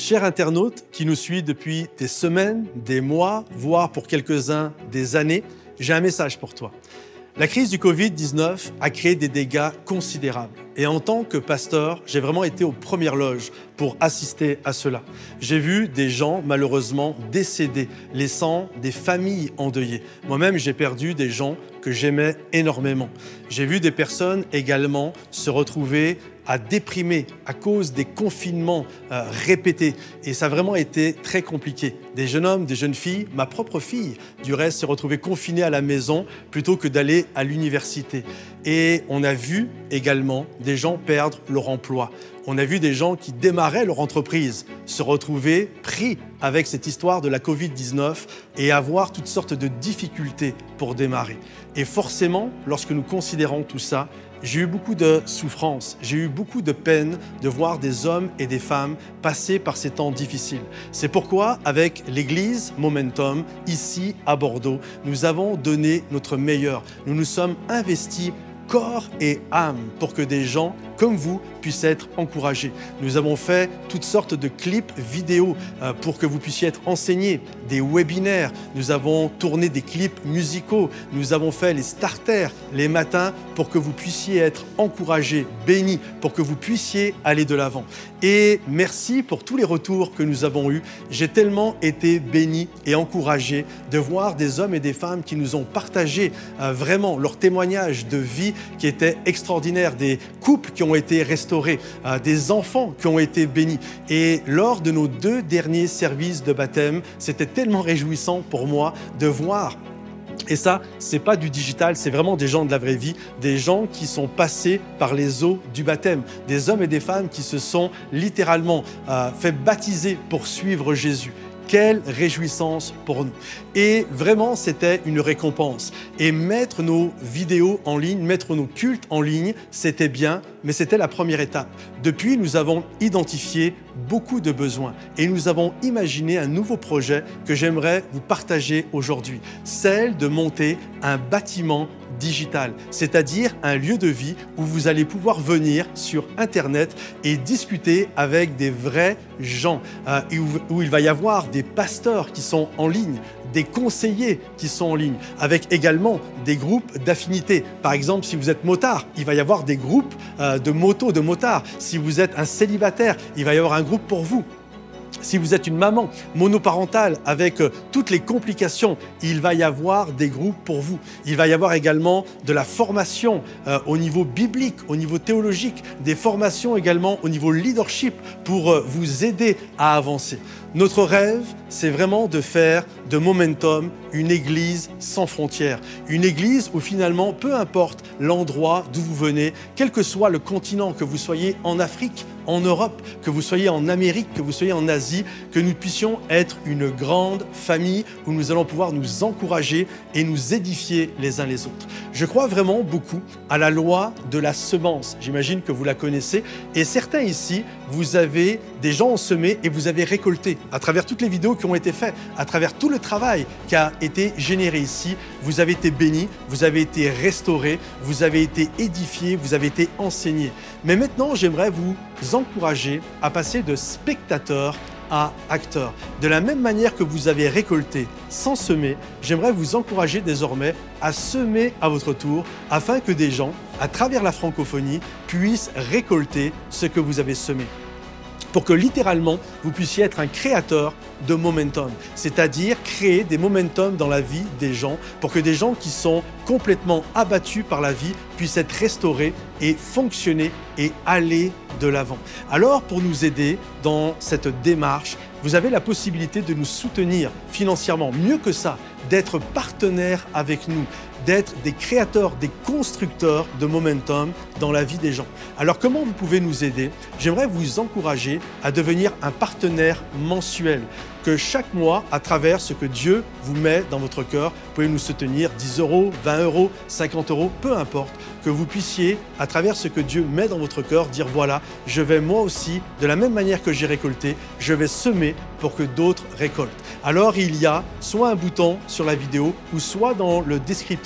Cher internaute qui nous suit depuis des semaines, des mois, voire pour quelques-uns des années, j'ai un message pour toi. La crise du Covid-19 a créé des dégâts considérables. Et en tant que pasteur, j'ai vraiment été aux premières loges pour assister à cela. J'ai vu des gens malheureusement décédés, laissant des familles endeuillées. Moi-même, j'ai perdu des gens que j'aimais énormément. J'ai vu des personnes également se retrouver à déprimer à cause des confinements répétés. Et ça a vraiment été très compliqué. Des jeunes hommes, des jeunes filles, ma propre fille, du reste, s'est retrouvée confinée à la maison plutôt que d'aller à l'université. Et on a vu également des gens perdre leur emploi. On a vu des gens qui démarraient leur entreprise se retrouver pris avec cette histoire de la Covid-19 et avoir toutes sortes de difficultés pour démarrer. Et forcément, lorsque nous considérons tout ça, j'ai eu beaucoup de souffrance, j'ai eu beaucoup de peine de voir des hommes et des femmes passer par ces temps difficiles. C'est pourquoi, avec l'Église Momentum, ici à Bordeaux, nous avons donné notre meilleur. Nous nous sommes investis corps et âme pour que des gens comme vous puissent être encouragés. Nous avons fait toutes sortes de clips vidéo pour que vous puissiez être enseignés, des webinaires, nous avons tourné des clips musicaux, nous avons fait les starters les matins pour que vous puissiez être encouragés, bénis, pour que vous puissiez aller de l'avant. Et merci pour tous les retours que nous avons eus. J'ai tellement été béni et encouragé de voir des hommes et des femmes qui nous ont partagé vraiment leur témoignage de vie qui était extraordinaire, des couples qui ont été restaurés, des enfants qui ont été bénis. Et lors de nos 2 derniers services de baptême, c'était tellement réjouissant pour moi de voir. Et ça, c'est pas du digital, c'est vraiment des gens de la vraie vie, des gens qui sont passés par les eaux du baptême, des hommes et des femmes qui se sont littéralement fait baptiser pour suivre Jésus. Quelle réjouissance pour nous. Et vraiment, c'était une récompense. Et mettre nos vidéos en ligne, mettre nos cultes en ligne, c'était bien, mais c'était la première étape. Depuis, nous avons identifié beaucoup de besoins et nous avons imaginé un nouveau projet que j'aimerais vous partager aujourd'hui, celle de monter un bâtiment digital, c'est-à-dire un lieu de vie où vous allez pouvoir venir sur Internet et discuter avec des vrais gens, où il va y avoir des pasteurs qui sont en ligne, des conseillers qui sont en ligne, avec également des groupes d'affinités. Par exemple, si vous êtes motard, il va y avoir des groupes de motos, de motards. Si vous êtes un célibataire, il va y avoir un groupe pour vous. Si vous êtes une maman monoparentale avec toutes les complications, il va y avoir des groupes pour vous. Il va y avoir également de la formation au niveau biblique, au niveau théologique, des formations également au niveau leadership pour vous aider à avancer. Notre rêve, c'est vraiment de faire de Momentum une église sans frontières. Une église où finalement, peu importe l'endroit d'où vous venez, quel que soit le continent, que vous soyez en Afrique, en Europe, que vous soyez en Amérique, que vous soyez en Asie, que nous puissions être une grande famille où nous allons pouvoir nous encourager et nous édifier les uns les autres. Je crois vraiment beaucoup à la loi de la semence. J'imagine que vous la connaissez. Et certains ici, vous avez des gens ont semé et vous avez récolté. À travers toutes les vidéos qui ont été faites, à travers tout le travail qui a été généré ici, vous avez été bénis, vous avez été restaurés, vous avez été édifiés, vous avez été enseignés. Mais maintenant, j'aimerais vous encourager à passer de spectateur à acteur. De la même manière que vous avez récolté sans semer, j'aimerais vous encourager désormais à semer à votre tour afin que des gens, à travers la francophonie, puissent récolter ce que vous avez semé. Pour que littéralement, vous puissiez être un créateur de momentum, c'est-à-dire créer des momentum dans la vie des gens pour que des gens qui sont complètement abattus par la vie puissent être restaurés et fonctionner et aller de l'avant. Alors, pour nous aider dans cette démarche, vous avez la possibilité de nous soutenir financièrement. Mieux que ça, d'être partenaire avec nous, d'être des créateurs, des constructeurs de momentum dans la vie des gens. Alors, comment vous pouvez nous aider? J'aimerais vous encourager à devenir un partenaire mensuel. Que chaque mois, à travers ce que Dieu vous met dans votre cœur, vous pouvez nous soutenir 10 €, 20 €, 50 €, peu importe, que vous puissiez, à travers ce que Dieu met dans votre cœur, dire voilà, je vais moi aussi, de la même manière que j'ai récolté, je vais semer pour que d'autres récoltent. Alors il y a soit un bouton sur la vidéo ou soit dans le descriptif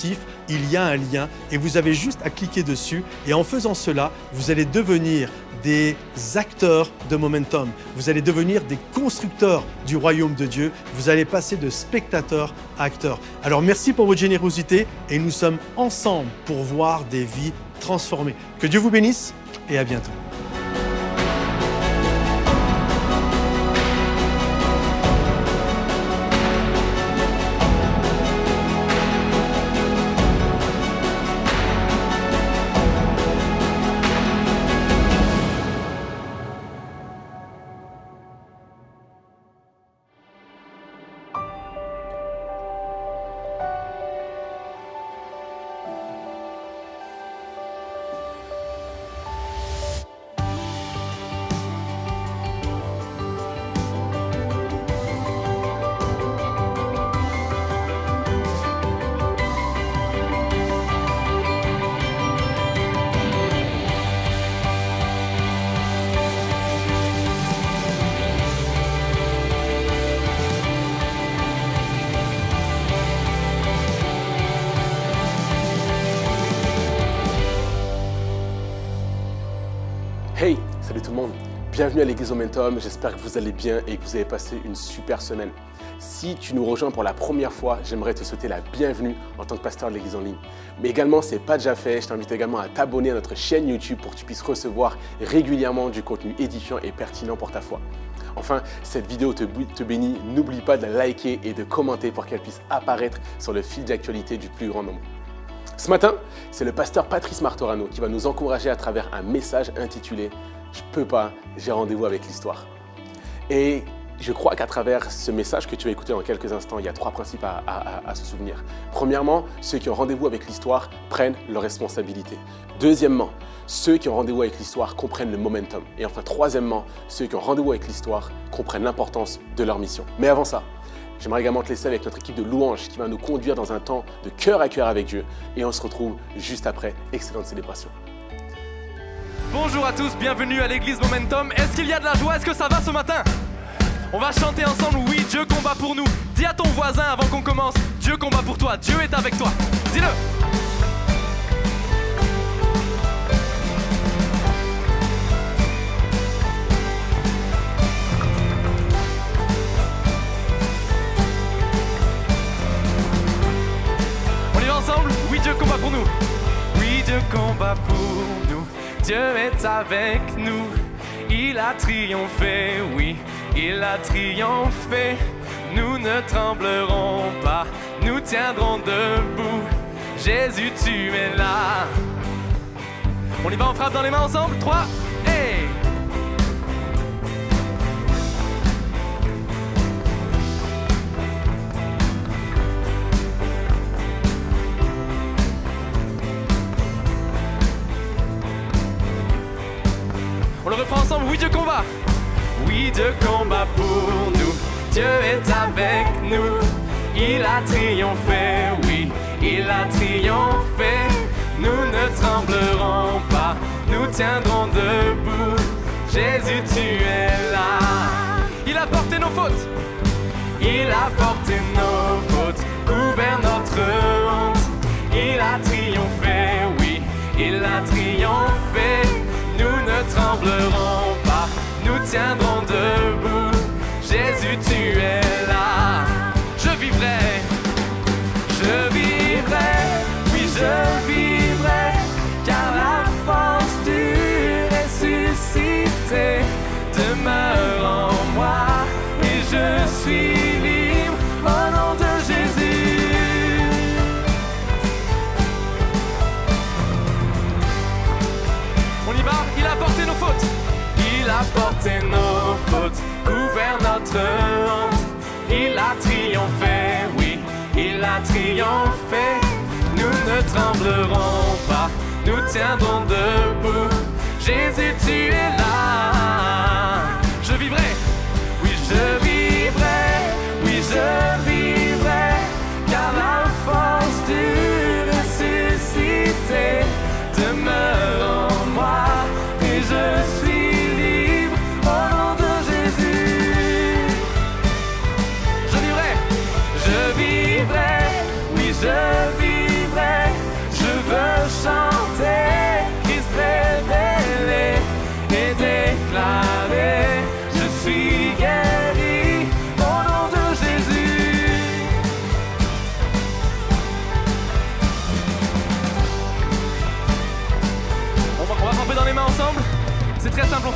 descriptif, il y a un lien et vous avez juste à cliquer dessus. Et en faisant cela, vous allez devenir des acteurs de Momentum. Vous allez devenir des constructeurs du royaume de Dieu. Vous allez passer de spectateurs à acteurs. Alors merci pour votre générosité et nous sommes ensemble pour voir des vies transformées. Que Dieu vous bénisse et à bientôt. Hey, salut tout le monde, bienvenue à l'église Momentum, j'espère que vous allez bien et que vous avez passé une super semaine. Si tu nous rejoins pour la première fois, j'aimerais te souhaiter la bienvenue en tant que pasteur de l'église en ligne. Mais également, ce n'est pas déjà fait, je t'invite également à t'abonner à notre chaîne YouTube pour que tu puisses recevoir régulièrement du contenu édifiant et pertinent pour ta foi. Enfin, cette vidéo te bénit, n'oublie pas de la liker et de commenter pour qu'elle puisse apparaître sur le fil d'actualité du plus grand nombre. Ce matin, c'est le pasteur Patrice Martorano qui va nous encourager à travers un message intitulé « Je peux pas, j'ai rendez-vous avec l'histoire ». Et je crois qu'à travers ce message que tu vas écouter dans quelques instants, il y a trois principes à se souvenir. Premièrement, ceux qui ont rendez-vous avec l'histoire prennent leurs responsabilités. Deuxièmement, ceux qui ont rendez-vous avec l'histoire comprennent le momentum. Et enfin, troisièmement, ceux qui ont rendez-vous avec l'histoire comprennent l'importance de leur mission. Mais avant ça, j'aimerais également te laisser avec notre équipe de louanges qui va nous conduire dans un temps de cœur à cœur avec Dieu. Et on se retrouve juste après. Excellente célébration. Bonjour à tous, bienvenue à l'église Momentum. Est-ce qu'il y a de la joie? Est-ce que ça va ce matin? On va chanter ensemble, oui, Dieu combat pour nous. Dis à ton voisin avant qu'on commence, Dieu combat pour toi, Dieu est avec toi. Dis-le! Ensemble, oui Dieu combat pour nous. Oui Dieu combat pour nous. Dieu est avec nous. Il a triomphé, oui, il a triomphé. Nous ne tremblerons pas, nous tiendrons debout. Jésus, tu es là. On y va, on frappe dans les mains ensemble. 3, hey! On le reprend ensemble, oui Dieu combat. Oui Dieu combat pour nous. Dieu est avec nous. Il a triomphé, oui, il a triomphé. Nous ne tremblerons pas, nous tiendrons debout. Jésus, tu es là. Il a porté nos fautes. Il a porté nos fautes, couvert notre honte. Il a triomphé, oui, il a triomphé. Nous ne tremblerons pas, nous tiendrons debout. Jésus, tu es là. Je vivrai, oui je vivrai, car la force du ressuscité demeure en moi. Et je suis libre au nom de Jésus. On y va, il a porté nos fautes. Il a porté nos fautes, couvert notre honte. Il a triomphé, oui, il a triomphé. Nous ne tremblerons pas, nous tiendrons debout. Jésus, tu es là. Je vivrai, oui je vivrai, oui je vivrai, car la force du ressuscité demeure en moi. Et je suis libre au nom de Jésus. Je vivrai, oui je vivrai,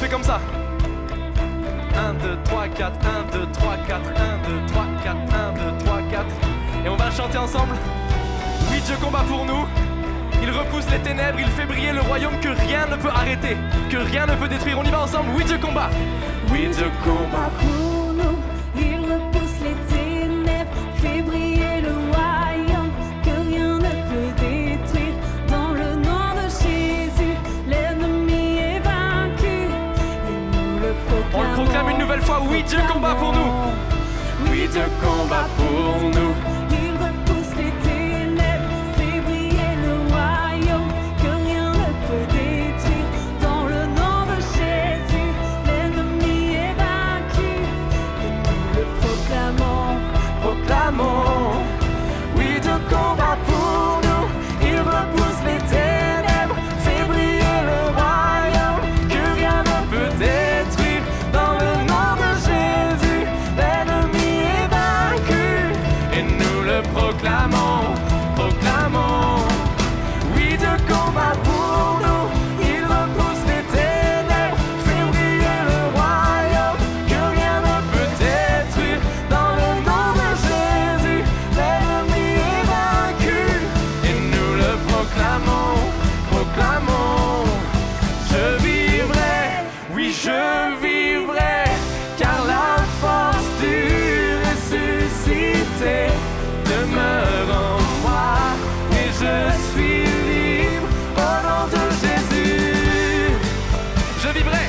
comme ça. 1, 2, 3, 4, 1, 2, 3, 4, 1, 2, 3, 4, 1, 2, 3, 4. Et on va chanter ensemble. Oui, Dieu combat pour nous. Il repousse les ténèbres, il fait briller le royaume que rien ne peut arrêter, que rien ne peut détruire. On y va ensemble. Oui, Dieu combat. Oui, Dieu combat pour nous. Il repousse les ténèbres, fait briller le royaume que rien ne peut détruire. Dans le nom de Jésus, l'ennemi est vaincu et nous le proclamons. On le proclame une nouvelle fois. Oui, Dieu combat pour nous. Oui, Dieu combat pour nous. Il repousse les ténèbres, fait briller le royaume que rien ne peut détruire. Dans le nom de Jésus, l'ennemi est vaincu et nous le proclamons. Proclamons. Oui, Dieu combat pour nous. Il repousse les ténèbres, fait briller le royaume que rien ne peut détruire. Dans le nom de Jésus, l'ennemi est vaincu et nous le proclamons. Proclamons. Oui, Dieu combat pour nous. Il repousse les ténèbres, fait briller le royaume que rien ne peut détruire. Dans le nom de Jésus, l'ennemi est vaincu et nous le proclamons. Proclamons. Je vivrai, oui je vivrai, car la force du ressuscité demeure en moi et je suis libre au nom de Jésus. Je vivrai,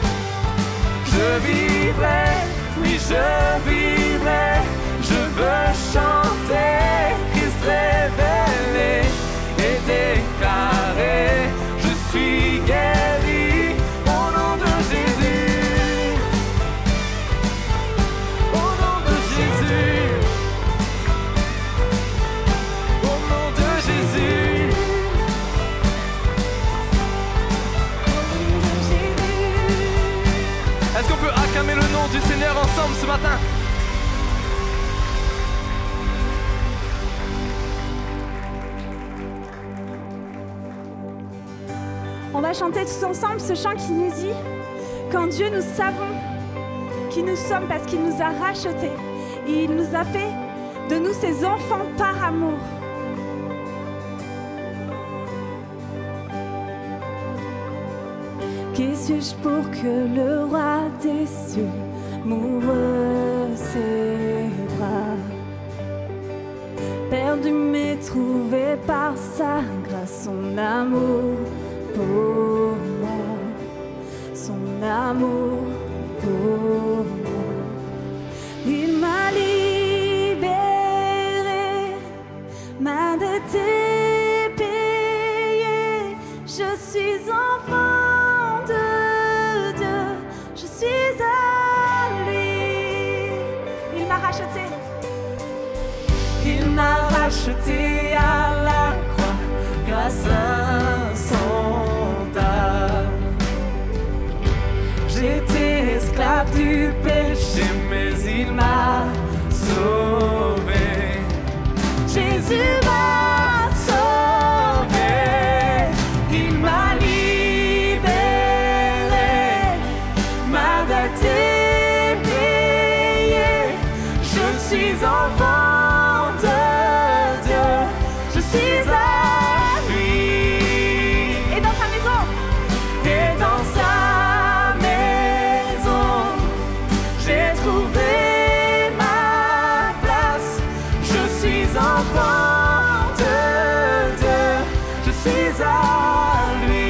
oui je vivrai, je veux chanter Christ révélé et déclarer je suis guéri au nom de Jésus. Au nom de Jésus. Au nom de Jésus. Est-ce qu'on peut acclamer le nom du Seigneur ensemble ce matin? On va chanter tous ensemble ce chant qui nous dit qu'en Dieu nous savons qui nous sommes parce qu'il nous a rachetés. Et il nous a fait de nous ses enfants par amour. Qui suis-je pour que le roi des cieux m'ouvre ses bras? Perdu mais trouvé par sa grâce, son amour pour moi, son amour pour moi. Il m'a libéré, ma dette est payée, je suis enfant de Dieu, je suis à lui. Il m'a racheté. Il m'a racheté à la croix grâce à son âme. J'étais esclave du péché, mais il m'a sauvé. Jésus m'a sauvé. Il m'a libéré. Ma dette est payée. Je suis enfant de Dieu. Je suis à lui. Et dans sa maison. Et dans sa maison, j'ai trouvé ma place. Je suis enfant de Dieu. Je suis à lui.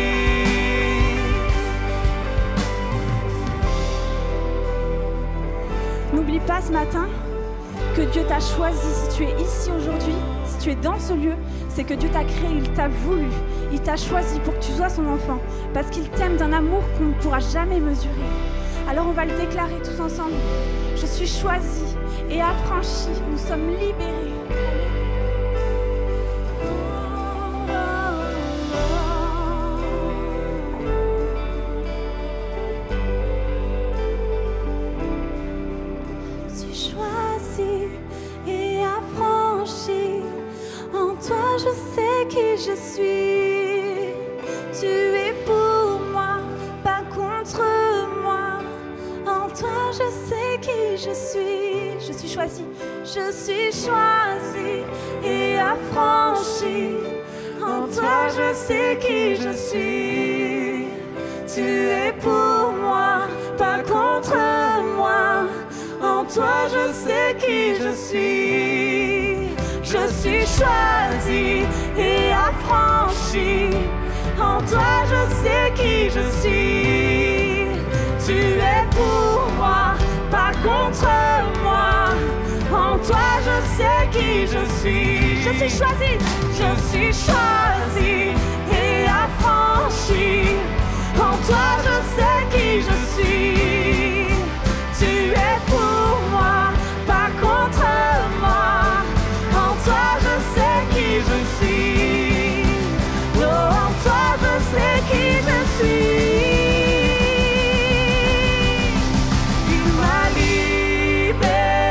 N'oublie pas ce matin que Dieu t'a choisi. Si tu es ici aujourd'hui, si tu es dans ce lieu, c'est que Dieu t'a créé, il t'a voulu, il t'a choisi pour que tu sois son enfant, parce qu'il t'aime d'un amour qu'on ne pourra jamais mesurer. Alors on va le déclarer tous ensemble. Je suis choisi et affranchi, nous sommes libérés. Je suis choisi et affranchi. En toi je sais qui je suis. Tu es pour moi, pas contre choisi. Je suis choisi et affranchi. En toi, je sais qui je suis. Tu es pour moi, pas contre moi. En toi, je sais qui je suis. Je suis choisi et affranchi. En toi, je sais qui je suis. Tu es pour moi, pas contre moi. En toi, je sais qui je suis. Je suis choisi. Je suis choisi et affranchi. En toi, je sais qui je suis. Tu es pour moi, pas contre moi. En toi, je sais qui je suis. Oh, en toi, je sais qui je suis. Il m'a libéré,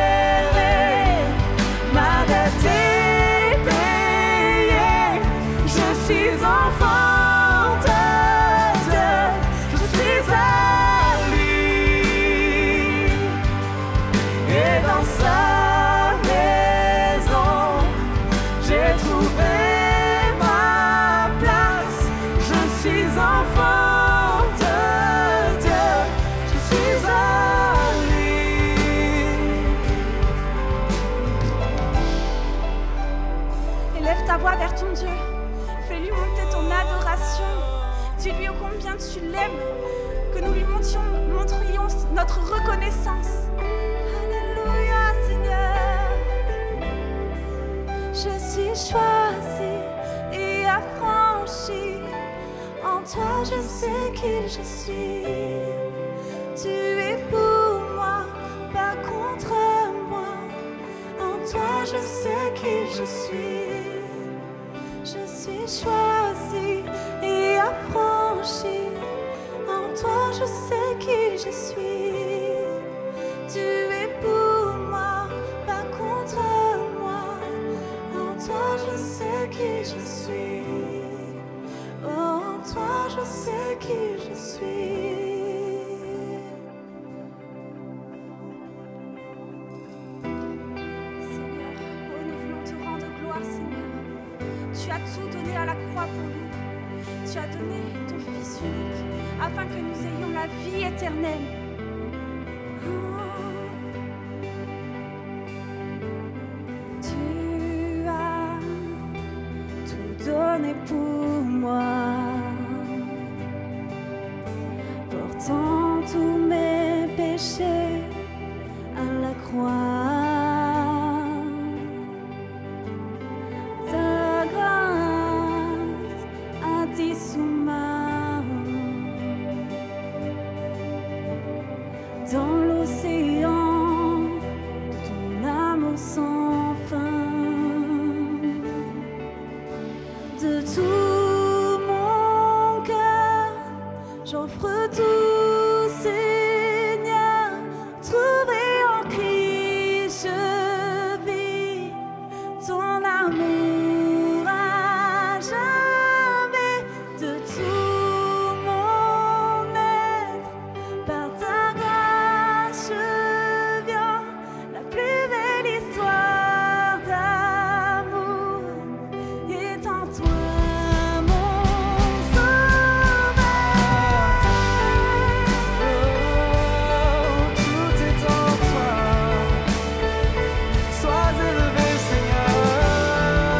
ma dette est payée. Je suis enfant de Dieu, je suis à lui. Et dans sa maison, j'ai trouvé ma place. Je suis enfant de Dieu, je suis à lui. Élève ta voix vers ton Dieu. Fais-lui monter ton adoration. Dis-lui ô combien tu l'aimes. Que nous lui montrions notre reconnaissance. Alléluia, Seigneur. Je suis choisi et affranchi. En toi, je sais qui je suis. Tu es pour moi, pas contre moi. En toi, je sais qui je suis. Je suis choisi et affranchi. En toi, je sais qui je suis. Tu es pour moi, pas contre moi. En toi, je sais qui je suis. Oh, en toi, je sais qui je suis. Seigneur, oh, nous voulons te rendre gloire, Seigneur. Tu as tout donné à la croix pour nous. Tu as donné ton Fils unique afin que nous ayons la vie éternelle. Tu as tout donné pour moi, portant tous mes péchés à la croix. Ta grâce a dissous ma honte dans l'océan de ton amour sans fin. De tout mon cœur, j'offre tout, Seigneur. Trouvé en Christ, je vis ton amour à jamais. De tout mon être, par ta grâce, je viens. La plus belle histoire d'amour est en toi, mon sauveur. Oh, tout est en toi. Sois élevé, Seigneur.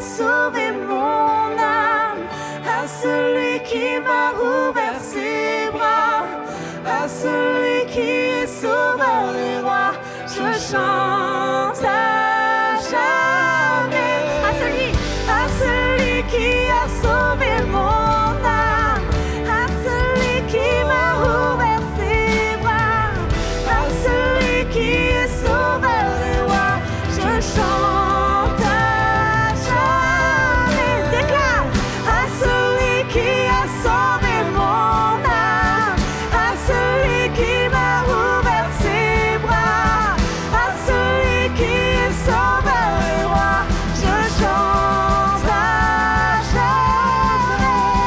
sauvé mon âme, à celui qui m'a ouvert ses bras, à celui qui est sauveur et roi, je chante à jamais. À celui qui a sauvé mon âme, à celui qui m'a ouvert ses bras, à celui qui est sauveur et roi, je chante à jamais. Déclare, à celui qui a sauvé mon âme, à celui qui m'a ouvert ses bras, à celui qui est sauveur et roi, je chante à jamais.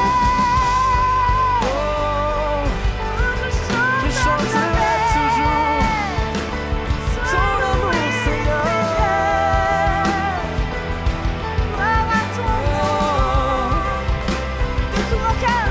Je chanterai toujours ton amour, Seigneur. Gloire à ton nom, de tout mon cœur.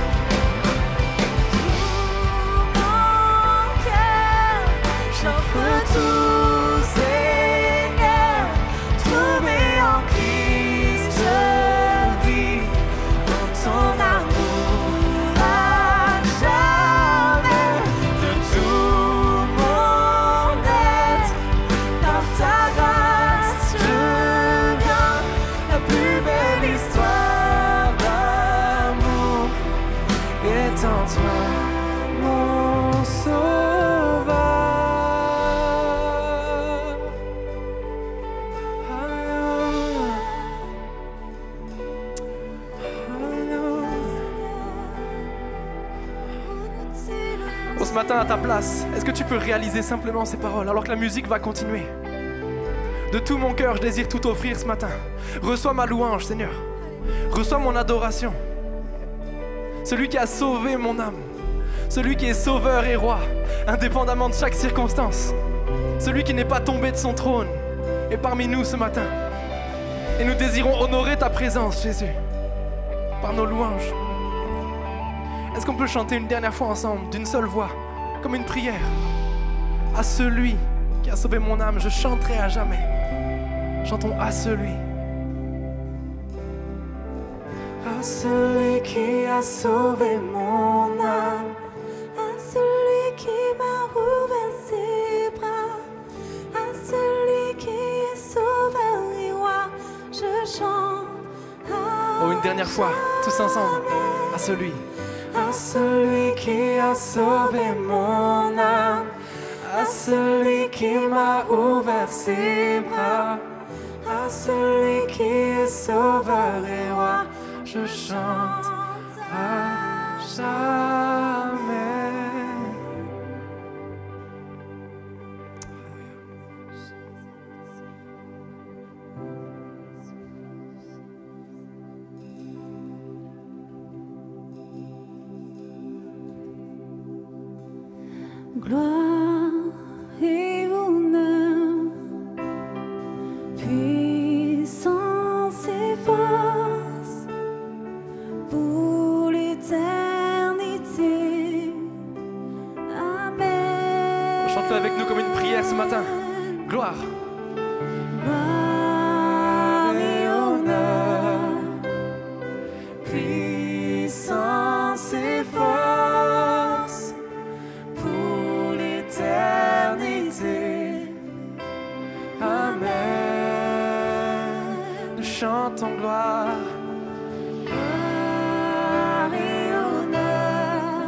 Tout mon cœur, j'offre tout, Seigneur. Trouvé en Christ, je vis dans ton amour à jamais. De tout mon être, par ta grâce, je viens. La plus belle histoire d'amour est en toi, mon sauveur. Oh, ce matin à ta place, est-ce que tu peux réaliser simplement ces paroles alors que la musique va continuer? De tout mon cœur, je désire tout offrir ce matin. Reçois ma louange, Seigneur. Reçois mon adoration. Celui qui a sauvé mon âme. Celui qui est sauveur et roi, indépendamment de chaque circonstance. Celui qui n'est pas tombé de son trône est parmi nous ce matin. Et nous désirons honorer ta présence, Jésus, par nos louanges. Est-ce qu'on peut chanter une dernière fois ensemble, d'une seule voix, comme une prière? À celui qui a sauvé mon âme, je chanterai à jamais. Chantons à celui. À celui qui a sauvé mon âme, à celui qui m'a ouvert ses bras, à celui qui est sauveur et roi, je chante. Oh, une dernière fois, tous ensemble. À celui. À celui qui a sauvé mon âme, à celui qui m'a ouvert ses bras, à celui qui est sauveur et roi, je chante à jamais. Gloire et honneur, puissance et force pour l'éternité. Amen. Chante-le avec nous comme une prière ce matin. Gloire. Gloire et honneur, Puissance et force pour l'éternité. Amen. Nous chantons gloire. Gloire et honneur,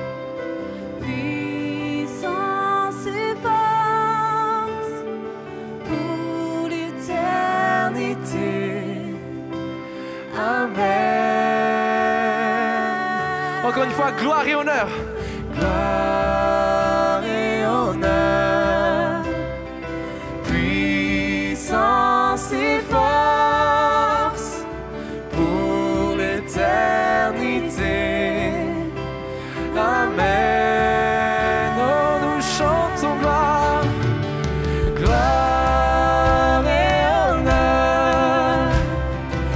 puissance et force pour l'éternité. Amen. Encore une fois, gloire et honneur. Gloire et honneur, puissance et force pour l'éternité. Amen. Oh, nous chantons gloire. Gloire et honneur,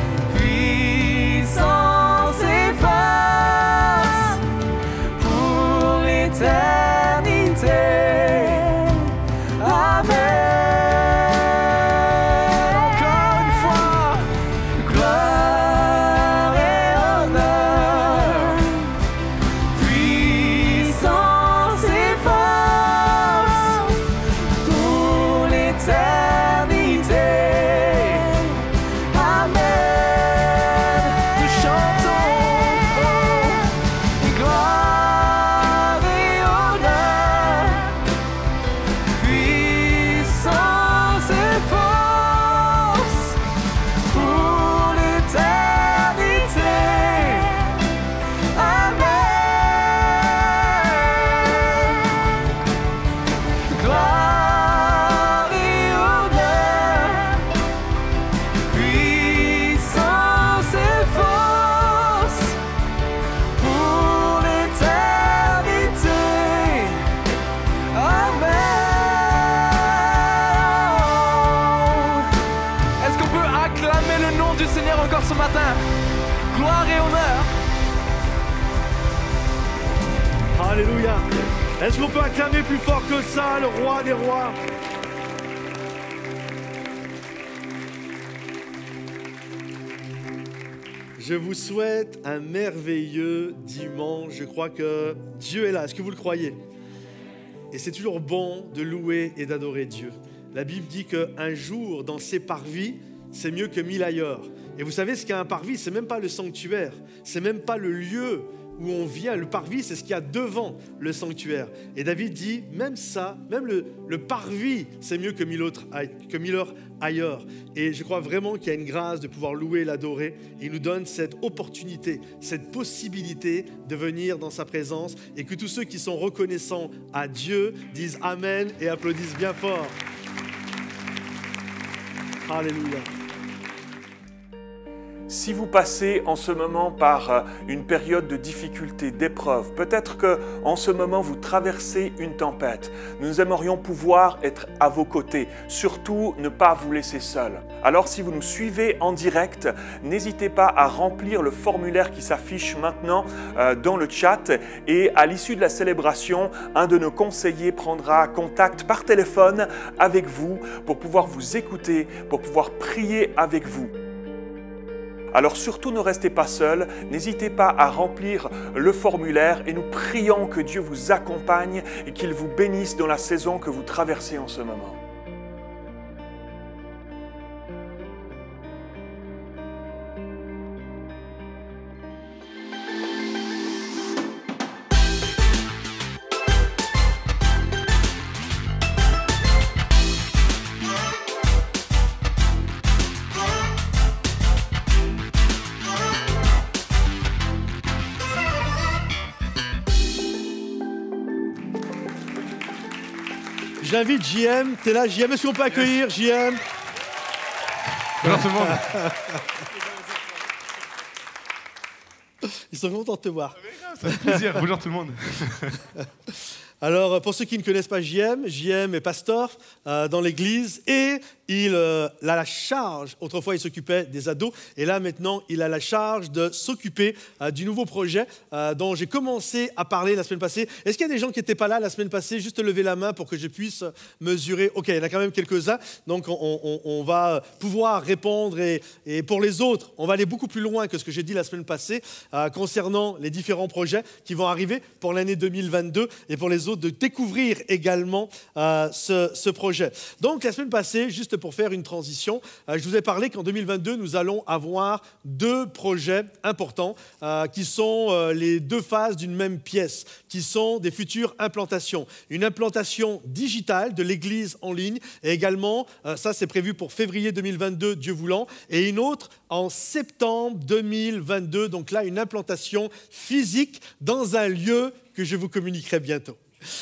puissance et force pour ce matin. Gloire et honneur. Alléluia. Est-ce qu'on peut acclamer plus fort que ça, le roi des rois? Je vous souhaite un merveilleux dimanche. Je crois que Dieu est là. Est-ce que vous le croyez? Et c'est toujours bon de louer et d'adorer Dieu. La Bible dit qu'un jour dans ses parvis, c'est mieux que 1000 ailleurs. Et vous savez ce qu'est un parvis? C'est même pas le sanctuaire. C'est même pas le lieu où on vient. Le parvis, c'est ce qu'il y a devant le sanctuaire. Et David dit, même ça, même le parvis, c'est mieux que 1000 heures ailleurs. Et je crois vraiment qu'il y a une grâce de pouvoir louer et l'adorer. Il nous donne cette opportunité, cette possibilité de venir dans sa présence et que tous ceux qui sont reconnaissants à Dieu disent Amen et applaudissent bien fort. Alléluia. Si vous passez en ce moment par une période de difficulté, d'épreuve, peut-être qu'en ce moment vous traversez une tempête, nous aimerions pouvoir être à vos côtés, surtout ne pas vous laisser seul. Alors si vous nous suivez en direct, n'hésitez pas à remplir le formulaire qui s'affiche maintenant dans le chat et à l'issue de la célébration, un de nos conseillers prendra contact par téléphone avec vous pour pouvoir vous écouter, pour pouvoir prier avec vous. Alors surtout ne restez pas seuls, n'hésitez pas à remplir le formulaire et nous prions que Dieu vous accompagne et qu'il vous bénisse dans la saison que vous traversez en ce moment. J'invite JM, t'es là JM, est-ce qu'on peut accueillir JM? Bonjour tout le monde. Ils sont contents de te voir. Ça fait plaisir, bonjour tout le monde. Alors, pour ceux qui ne connaissent pas JM est pasteur dans l'église et il a la charge, autrefois il s'occupait des ados, et là maintenant il a la charge de s'occuper du nouveau projet dont j'ai commencé à parler la semaine passée. Est-ce qu'il y a des gens qui n'étaient pas là la semaine passée? Juste lever la main pour que je puisse mesurer. Ok, il y en a quand même quelques-uns, donc on va pouvoir répondre et pour les autres, on va aller beaucoup plus loin que ce que j'ai dit la semaine passée concernant les différents projets qui vont arriver pour l'année 2022 et pour les autres de découvrir également ce projet. Donc la semaine passée, juste pour faire une transition, je vous ai parlé qu'en 2022, nous allons avoir 2 projets importants qui sont les 2 phases d'une même pièce, qui sont des futures implantations. Une implantation digitale de l'église en ligne et également, ça c'est prévu pour février 2022, Dieu voulant, et une autre en septembre 2022, donc là une implantation physique dans un lieu que je vous communiquerai bientôt.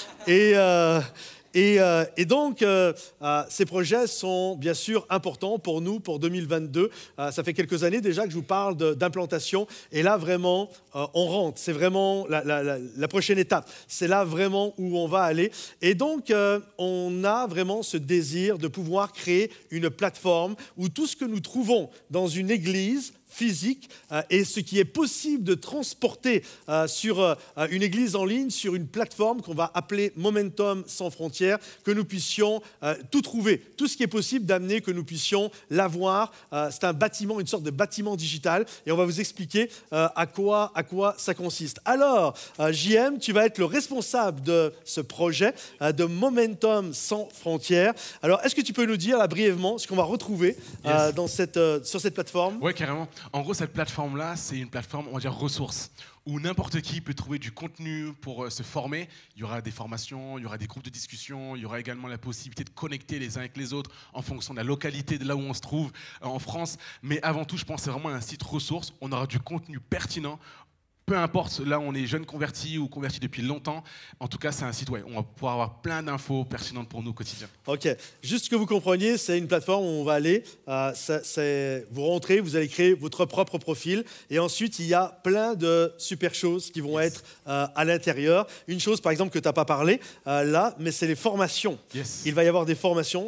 Et donc, ces projets sont bien sûr importants pour nous, pour 2022. Ça fait quelques années déjà que je vous parle d'implantation. Et là, vraiment, on rentre. C'est vraiment la prochaine étape. C'est là vraiment où on va aller. Et donc, on a vraiment ce désir de pouvoir créer une plateforme où tout ce que nous trouvons dans une église physique et ce qui est possible de transporter sur une église en ligne, sur une plateforme qu'on va appeler Momentum sans frontières, que nous puissions tout trouver, tout ce qui est possible d'amener, que nous puissions l'avoir. C'est un bâtiment, une sorte de bâtiment digital et on va vous expliquer à quoi ça consiste. Alors, JM, tu vas être le responsable de ce projet de Momentum sans frontières. Alors, est-ce que tu peux nous dire là, brièvement ce qu'on va retrouver sur cette plateforme? Oui, carrément. En gros, cette plateforme-là, c'est une plateforme, on va dire, ressources, où n'importe qui peut trouver du contenu pour se former. Il y aura des formations, il y aura des groupes de discussion, il y aura également la possibilité de connecter les uns avec les autres en fonction de la localité de là où on se trouve en France. Mais avant tout, je pense que c'est vraiment un site ressources. On aura du contenu pertinent. Peu importe, là on est jeunes convertis ou convertis depuis longtemps, en tout cas c'est un site où on va pouvoir avoir plein d'infos pertinentes pour nous au quotidien. Ok, juste que vous compreniez, c'est une plateforme où on va aller, vous rentrez, vous allez créer votre propre profil et ensuite il y a plein de super choses qui vont être à l'intérieur. Une chose par exemple que tu n'as pas parlé là, mais c'est les formations. Il va y avoir des formations.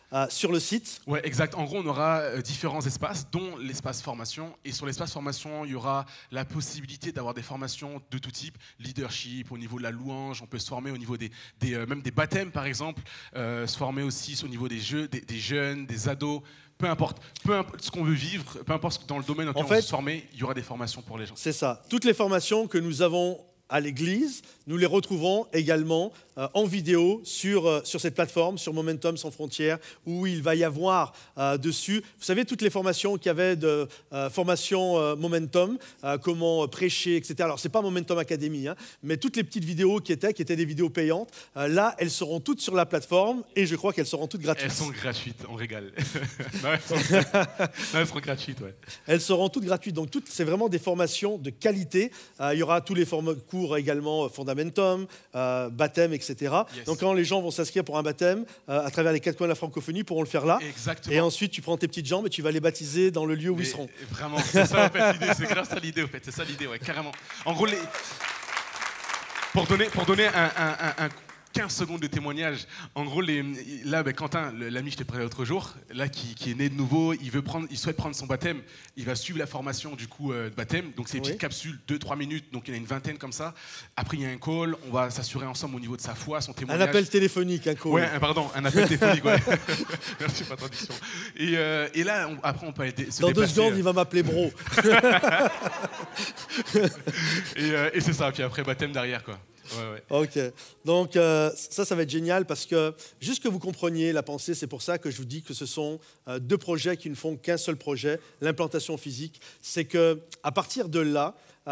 sur le site. Ouais, exact. En gros, on aura différents espaces, dont l'espace formation. Et sur l'espace formation, il y aura la possibilité d'avoir des formations de tout type, leadership, au niveau de la louange, on peut se former au niveau même des baptêmes, par exemple, se former aussi au niveau des jeunes, des ados. Peu importe ce qu'on veut vivre, peu importe dans le domaine dans lequel on veut se former, il y aura des formations pour les gens. C'est ça. Toutes les formations que nous avons à l'église, nous les retrouverons également en vidéo sur cette plateforme, sur Momentum Sans Frontières, où il va y avoir dessus, vous savez, toutes les formations qu'il y avait de formation Momentum, comment prêcher, etc. Alors, ce n'est pas Momentum Academy, hein, mais toutes les petites vidéos qui étaient des vidéos payantes, là, elles seront toutes sur la plateforme et je crois qu'elles seront toutes gratuites. Elles sont gratuites, on régale. Non, elles seront gratuites, ouais. Elles seront toutes gratuites, donc c'est vraiment des formations de qualité. Il y aura tous les cours également Fundamentum, baptême, etc. Yes. Donc quand les gens vont s'inscrire pour un baptême à travers les 4 coins de la francophonie, pourront le faire là. Exactement. Et ensuite tu prends tes petites jambes et tu vas les baptiser dans le lieu où ils seront. Vraiment, c'est ça en fait l'idée, c'est grâce à l'idée en fait, c'est ça l'idée, ouais, carrément. En gros, pour donner un 15 secondes de témoignage. En gros, là, Quentin, l'ami que je t'ai parlé l'autre jour, là, qui est né de nouveau, il souhaite prendre son baptême. Il va suivre la formation du coup de baptême. Donc, c'est une petite capsule, 2-3 minutes. Donc, il y en a une vingtaine comme ça. Après, il y a un call. On va s'assurer ensemble au niveau de sa foi, son témoignage. Un appel téléphonique, un call. Ouais, pardon, un appel téléphonique, ouais. Merci pour la traduction. Et là, après, on peut se déplacer. Dans 2 secondes, il va m'appeler bro. et c'est ça. Puis après, baptême derrière, quoi. Ouais. Ok, donc ça va être génial parce que juste que vous compreniez la pensée, c'est pour ça que je vous dis que ce sont 2 projets qui ne font qu'un seul projet, l'implantation physique. C'est qu'à partir de là,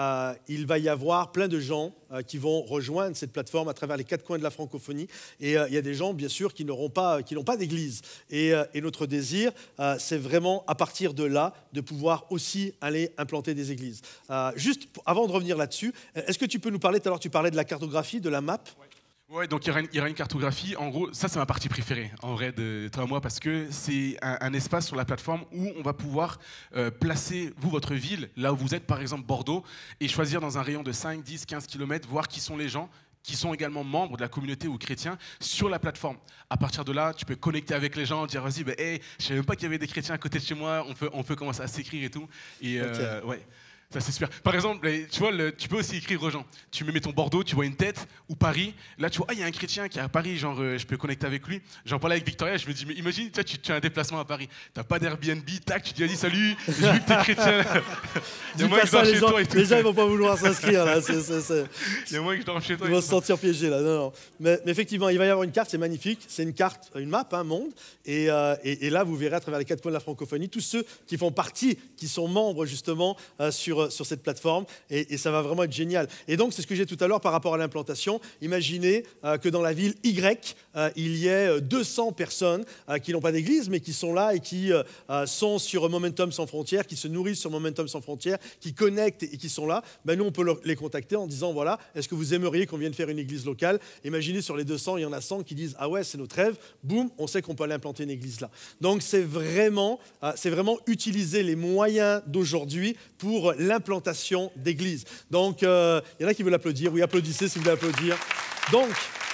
il va y avoir plein de gens qui vont rejoindre cette plateforme à travers les 4 coins de la francophonie. Et il y a des gens, bien sûr, qui n'ont pas d'église. Et notre désir, c'est vraiment, à partir de là, de pouvoir aussi aller implanter des églises. Juste avant de revenir là-dessus, est-ce que tu peux nous parler, tout à l'heure tu parlais de la cartographie, de la map ? Ouais, donc il y aura une cartographie. En gros, ça c'est ma partie préférée, en vrai, de toi et moi, parce que c'est un espace sur la plateforme où on va pouvoir placer, votre ville, là où vous êtes, par exemple Bordeaux, et choisir dans un rayon de 5, 10, 15 km, voir qui sont les gens qui sont également membres de la communauté ou chrétiens sur la plateforme. À partir de là, tu peux connecter avec les gens, dire vas-y, hey, je ne savais même pas qu'il y avait des chrétiens à côté de chez moi, on peut commencer à s'écrire et tout. Et ouais. Ça, c'est super. Par exemple, tu vois, tu peux aussi écrire aux gens. Tu me mets ton Bordeaux, tu vois une tête, ou Paris. Là, tu vois, il y a un chrétien qui est à Paris, genre, je peux connecter avec lui. J'en parlais avec Victoria, je me dis, mais imagine, tu as un déplacement à Paris. Tu n'as pas d'Airbnb, tac, tu dis, vas-y, salut, j'ai vu que tu es chrétien. Il y a moins que je dors chez toi et tout. Les gens, ils ne vont pas vouloir s'inscrire, là. Il y a moins que je dors chez toi. Ils vont se sentir piégés, là. Non. Mais effectivement, il va y avoir une carte, c'est magnifique. C'est une carte, une map, monde. Et là, vous verrez à travers les 4 coins de la francophonie, tous ceux qui font partie, qui sont membres, justement, sur cette plateforme. Et ça va vraiment être génial. Et donc, c'est ce que j'ai dit tout à l'heure par rapport à l'implantation. Imaginez que dans la ville Y, il y ait 200 personnes qui n'ont pas d'église, mais qui sont là et qui sont sur Momentum Sans Frontières, qui se nourrissent sur Momentum Sans Frontières, qui connectent et qui sont là. Ben, nous, on peut les contacter en disant, voilà, est-ce que vous aimeriez qu'on vienne faire une église locale ? Imaginez, sur les 200, il y en a 100 qui disent, ah ouais, c'est notre rêve. Boum, on sait qu'on peut aller implanter une église là. Donc, c'est vraiment utiliser les moyens d'aujourd'hui pour l'implantation d'église. Donc, il y en a qui veulent applaudir. Oui, applaudissez si vous voulez applaudir. Donc,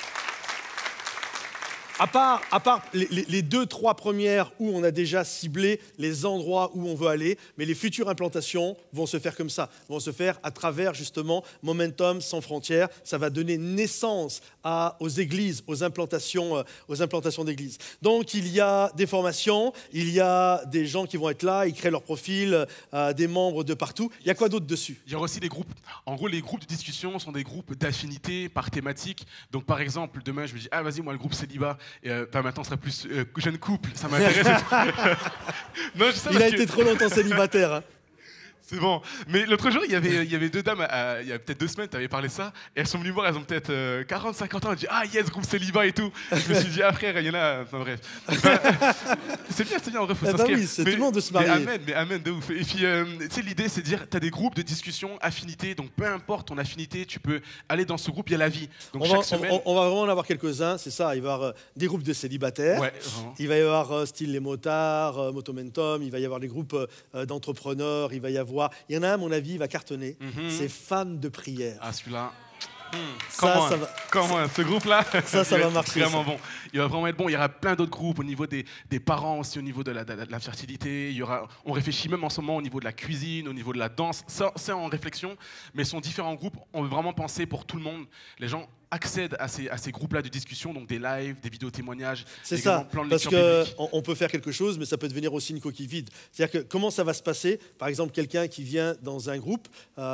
à part les 2-3 premières où on a déjà ciblé les endroits où on veut aller, mais les futures implantations vont se faire comme ça, vont se faire à travers justement Momentum Sans Frontières. Ça va donner naissance aux églises, aux implantations d'églises. Donc il y a des formations, il y a des gens qui vont être là, ils créent leur profil, des membres de partout. Il y a quoi d'autre dessus ? Il y aura aussi des groupes. En gros, les groupes de discussion sont des groupes d'affinité par thématique. Donc par exemple, demain je me dis, ah vas-y, moi le groupe célibat. Et maintenant, on sera plus jeune couple, ça m'intéresse. Non, il a été trop longtemps célibataire. Hein. C'est bon. Mais l'autre jour, il y avait 2 dames, il y a peut-être 2 semaines, tu avais parlé de ça, et elles sont venues voir, elles ont peut-être 40-50 ans, elles ont dit « Ah yes, groupe célibat et tout !» Je me suis dit « Ah frère, il y en a... » Enfin bref. C'est bien, en vrai, faut s'inscrire. Oui, c'est tout le monde de se marier. Mais amen, de ouf. Et puis, tu sais, l'idée, c'est de dire, tu as des groupes de discussion, affinités, donc peu importe ton affinité, tu peux aller dans ce groupe, il y a la vie. Donc chaque semaine... on va vraiment en avoir quelques-uns, c'est ça, il va y avoir des groupes de célibataires, ouais, il va y avoir style les motards, Motomentum, il va y avoir des groupes d'entrepreneurs, il y en a un, à mon avis, il va cartonner, c'est fans de prière. Ah, celui-là. Comment, Ça va. comment ce groupe-là, Ça il va va être marcher, vraiment ça. bon. Il va vraiment être bon. Il y aura plein d'autres groupes au niveau des parents aussi, au niveau de la fertilité. On réfléchit même en ce moment au niveau de la cuisine, au niveau de la danse. Ça, c'est en réflexion, mais ce sont différents groupes. On veut vraiment penser pour tout le monde. Les gens accèdent à ces groupes-là de discussion, donc des lives, des vidéos témoignages. C'est également ça, plein de parce lectures bibliques. qu'on peut faire quelque chose, mais ça peut devenir aussi une coquille vide. C'est-à-dire que comment ça va se passer? Par exemple, quelqu'un qui vient dans un groupe,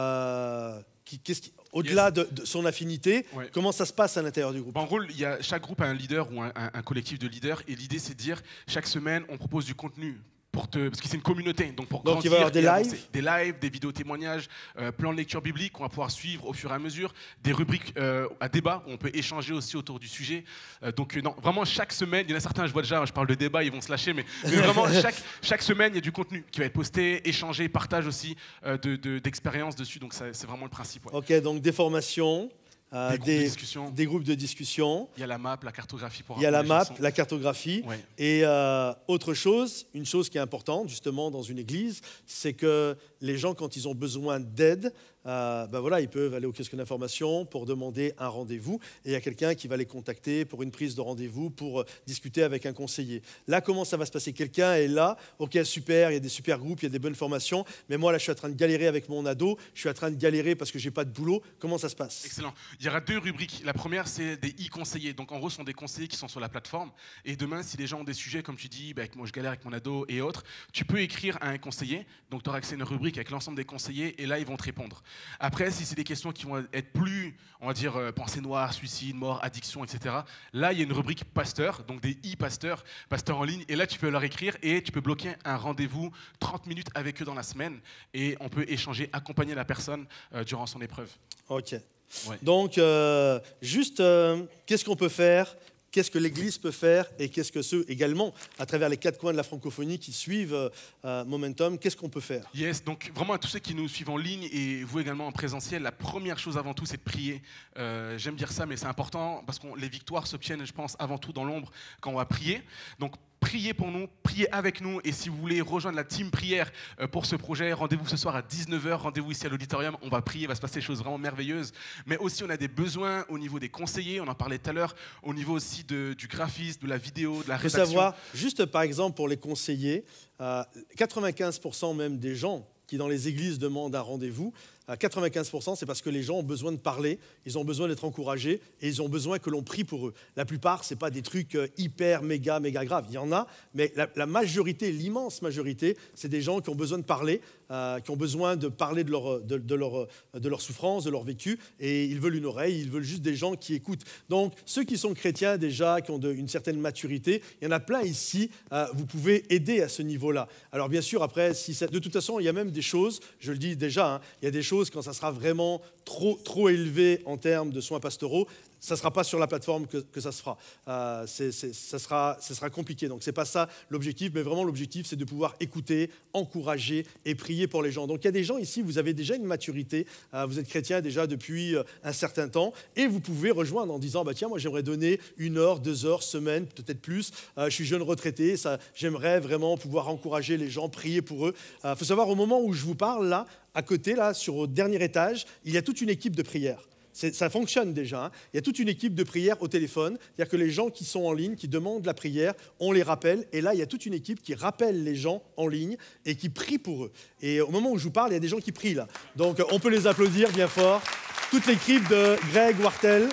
au-delà de son affinité, Ouais. comment ça se passe à l'intérieur du groupe? En gros, chaque groupe a un leader ou un collectif de leaders, et l'idée c'est de dire chaque semaine on propose du contenu. Parce que c'est une communauté, donc pour Donc, il va y avoir des grandir et lives avancer. Des vidéos témoignages, plans de lecture biblique qu'on va pouvoir suivre au fur et à mesure, des rubriques à débat où on peut échanger aussi autour du sujet. Non, vraiment chaque semaine, il y en a certains, je vois déjà, je parle de débat, ils vont se lâcher, mais vraiment chaque semaine il y a du contenu qui va être posté, échangé, partage aussi d'expériences dessus, donc c'est vraiment le principe. Ouais. Ok, donc des formations, Des groupes de discussion. des groupes de discussion. Il y a la map, la cartographie pour Il y a la apprendre les map, chansons. la cartographie. Ouais. Et autre chose, une chose qui est importante justement dans une église, c'est que les gens, quand ils ont besoin d'aide, ils peuvent aller au kiosque d'information pour demander un rendez-vous. Et il y a quelqu'un qui va les contacter pour une prise de rendez-vous, pour discuter avec un conseiller. Là, comment ça va se passer? Quelqu'un est là, ok, super, il y a des super groupes, il y a des bonnes formations, mais moi, là, je suis en train de galérer avec mon ado, je suis en train de galérer parce que je n'ai pas de boulot. Comment ça se passe? Excellent. Il y aura deux rubriques. La première, c'est des e-conseillers. Donc, en gros, ce sont des conseillers qui sont sur la plateforme. Et demain, si les gens ont des sujets, comme tu dis, moi, je galère avec mon ado et autres, tu peux écrire à un conseiller. Donc, tu auras accès à une rubrique avec l'ensemble des conseillers et là, ils vont te répondre. Après, si c'est des questions qui vont être plus, on va dire, pensée noire, suicide, mort, addiction, etc., là, il y a une rubrique pasteur, donc des e-pasteurs, pasteurs en ligne. Et là, tu peux leur écrire et tu peux bloquer un rendez-vous 30 minutes avec eux dans la semaine. Et on peut échanger, accompagner la personne durant son épreuve. Ok. Ouais. Donc, qu'est-ce qu'on peut faire? Qu'est-ce que l'Église peut faire? Et qu'est-ce que ceux également, à travers les 4 coins de la francophonie qui suivent Momentum, qu'est-ce qu'on peut faire? Yes, donc vraiment à tous ceux qui nous suivent en ligne et vous également en présentiel, la première chose avant tout, c'est de prier. J'aime dire ça, mais c'est important parce que les victoires s'obtiennent, je pense, avant tout dans l'ombre quand on va prier. Donc, priez pour nous, priez avec nous. Et si vous voulez rejoindre la team prière pour ce projet, rendez-vous ce soir à 19h, rendez-vous ici à l'auditorium. On va prier, il va se passer des choses vraiment merveilleuses. Mais aussi, on a des besoins au niveau des conseillers, on en parlait tout à l'heure, au niveau aussi du graphisme, de la vidéo, de la Il faut rédaction. savoir, juste par exemple pour les conseillers, 95% même des gens qui dans les églises demandent un rendez-vous, 95% c'est parce que les gens ont besoin de parler, ils ont besoin d'être encouragés et ils ont besoin que l'on prie pour eux. La plupart, ce n'est pas des trucs hyper, méga graves. Il y en a, mais la majorité, l'immense majorité, c'est des gens qui ont besoin de parler, qui ont besoin de parler de leur souffrance, de leur vécu, et ils veulent une oreille, ils veulent juste des gens qui écoutent. Donc, ceux qui sont chrétiens déjà, qui ont une certaine maturité, il y en a plein ici, vous pouvez aider à ce niveau-là. Alors bien sûr, après, de toute façon, il y a même des choses, je le dis déjà, hein, il y a des choses quand ça sera vraiment trop élevé en termes de soins pastoraux, ça ne sera pas sur la plateforme que ça se fera. Ça sera compliqué. Donc, ce n'est pas ça l'objectif, mais vraiment l'objectif, c'est de pouvoir écouter, encourager et prier pour les gens. Donc, il y a des gens ici, vous avez déjà une maturité, vous êtes chrétien déjà depuis un certain temps, et vous pouvez rejoindre en disant, tiens, moi j'aimerais donner 1 heure, 2 heures, semaine, peut-être plus, je suis jeune retraité, j'aimerais vraiment pouvoir encourager les gens, prier pour eux. Il faut savoir, au moment où je vous parle, là, à côté, là, au dernier étage, il y a toute une équipe de prière. Ça fonctionne déjà. Hein. Il y a toute une équipe de prière au téléphone. C'est-à-dire que les gens qui sont en ligne, qui demandent la prière, on les rappelle. Et là, il y a toute une équipe qui rappelle les gens en ligne et qui prie pour eux. Et au moment où je vous parle, il y a des gens qui prient là. Donc, on peut les applaudir bien fort. Toute l'équipe de Greg Wartel.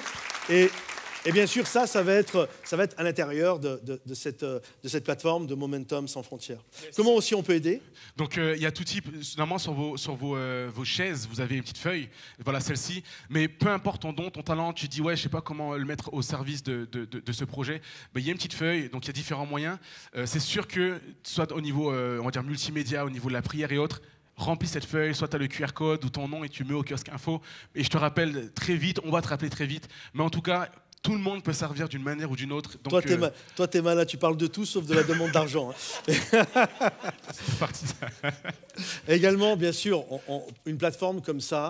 Et bien sûr, ça va être à l'intérieur de cette plateforme de Momentum sans frontières. Yes. Comment aussi on peut aider? Donc, il y a tout type. Normalement, sur vos chaises, vous avez une petite feuille. Voilà, celle-ci. Mais peu importe ton don, ton talent, tu dis, ouais, je ne sais pas comment le mettre au service de ce projet. Il y a une petite feuille, donc il y a différents moyens. C'est sûr que, soit au niveau, on va dire, multimédia, au niveau de la prière et autres, remplis cette feuille, soit tu as le QR code ou ton nom et tu mets au kiosque info. Et je te rappelle très vite, on va te rappeler très vite. Mais en tout cas, tout le monde peut servir d'une manière ou d'une autre. Donc, toi, t'es malin, tu parles de tout sauf de la demande d'argent. Hein. C'est parti ça. Également, bien sûr, une plateforme comme ça,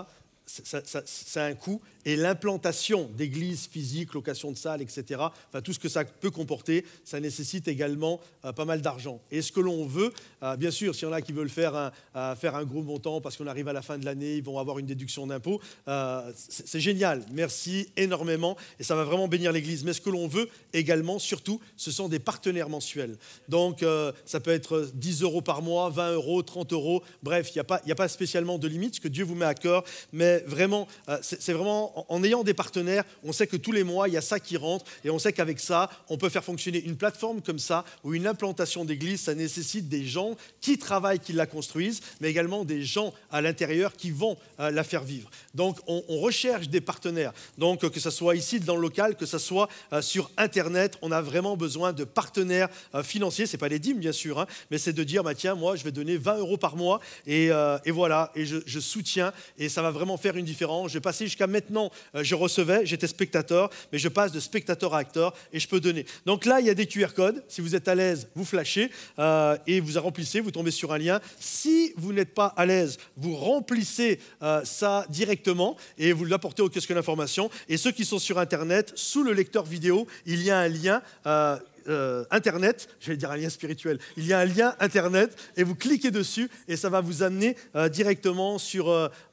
ça a un coût. Et l'implantation d'églises physiques, location de salles, etc., enfin, tout ce que ça peut comporter, ça nécessite également pas mal d'argent. Et ce que l'on veut, bien sûr, s'il y en a qui veulent faire un gros montant parce qu'on arrive à la fin de l'année, ils vont avoir une déduction d'impôt, c'est génial. Merci énormément et ça va vraiment bénir l'Église. Mais ce que l'on veut également, surtout, ce sont des partenaires mensuels. Donc, ça peut être 10 € par mois, 20 €, 30 €. Bref, il n'y a pas spécialement de limite, ce que Dieu vous met à cœur. Mais vraiment, c'est vraiment... En ayant des partenaires, on sait que tous les mois, il y a ça qui rentre et on sait qu'avec ça, on peut faire fonctionner une plateforme comme ça ou une implantation d'église. Ça nécessite des gens qui travaillent, qui la construisent, mais également des gens à l'intérieur qui vont la faire vivre. Donc, on recherche des partenaires. Donc, que ce soit ici dans le local, que ce soit sur Internet, on a vraiment besoin de partenaires financiers. Ce n'est pas les dîmes, bien sûr, hein, mais c'est de dire, bah, tiens, moi, je vais donner 20 € par mois et voilà, et je soutiens et ça va vraiment faire une différence. Je vais passer jusqu'à maintenant. Je recevais, j'étais spectateur, mais je passe de spectateur à acteur et je peux donner. Donc là, il y a des QR codes. Si vous êtes à l'aise, vous flashez et vous remplissez, vous tombez sur un lien. Si vous n'êtes pas à l'aise, vous remplissez ça directement et vous l'apportez au kiosque d'information. Et ceux qui sont sur Internet, sous le lecteur vidéo, il y a un lien Internet, j'allais dire un lien spirituel, il y a un lien Internet et vous cliquez dessus et ça va vous amener directement sur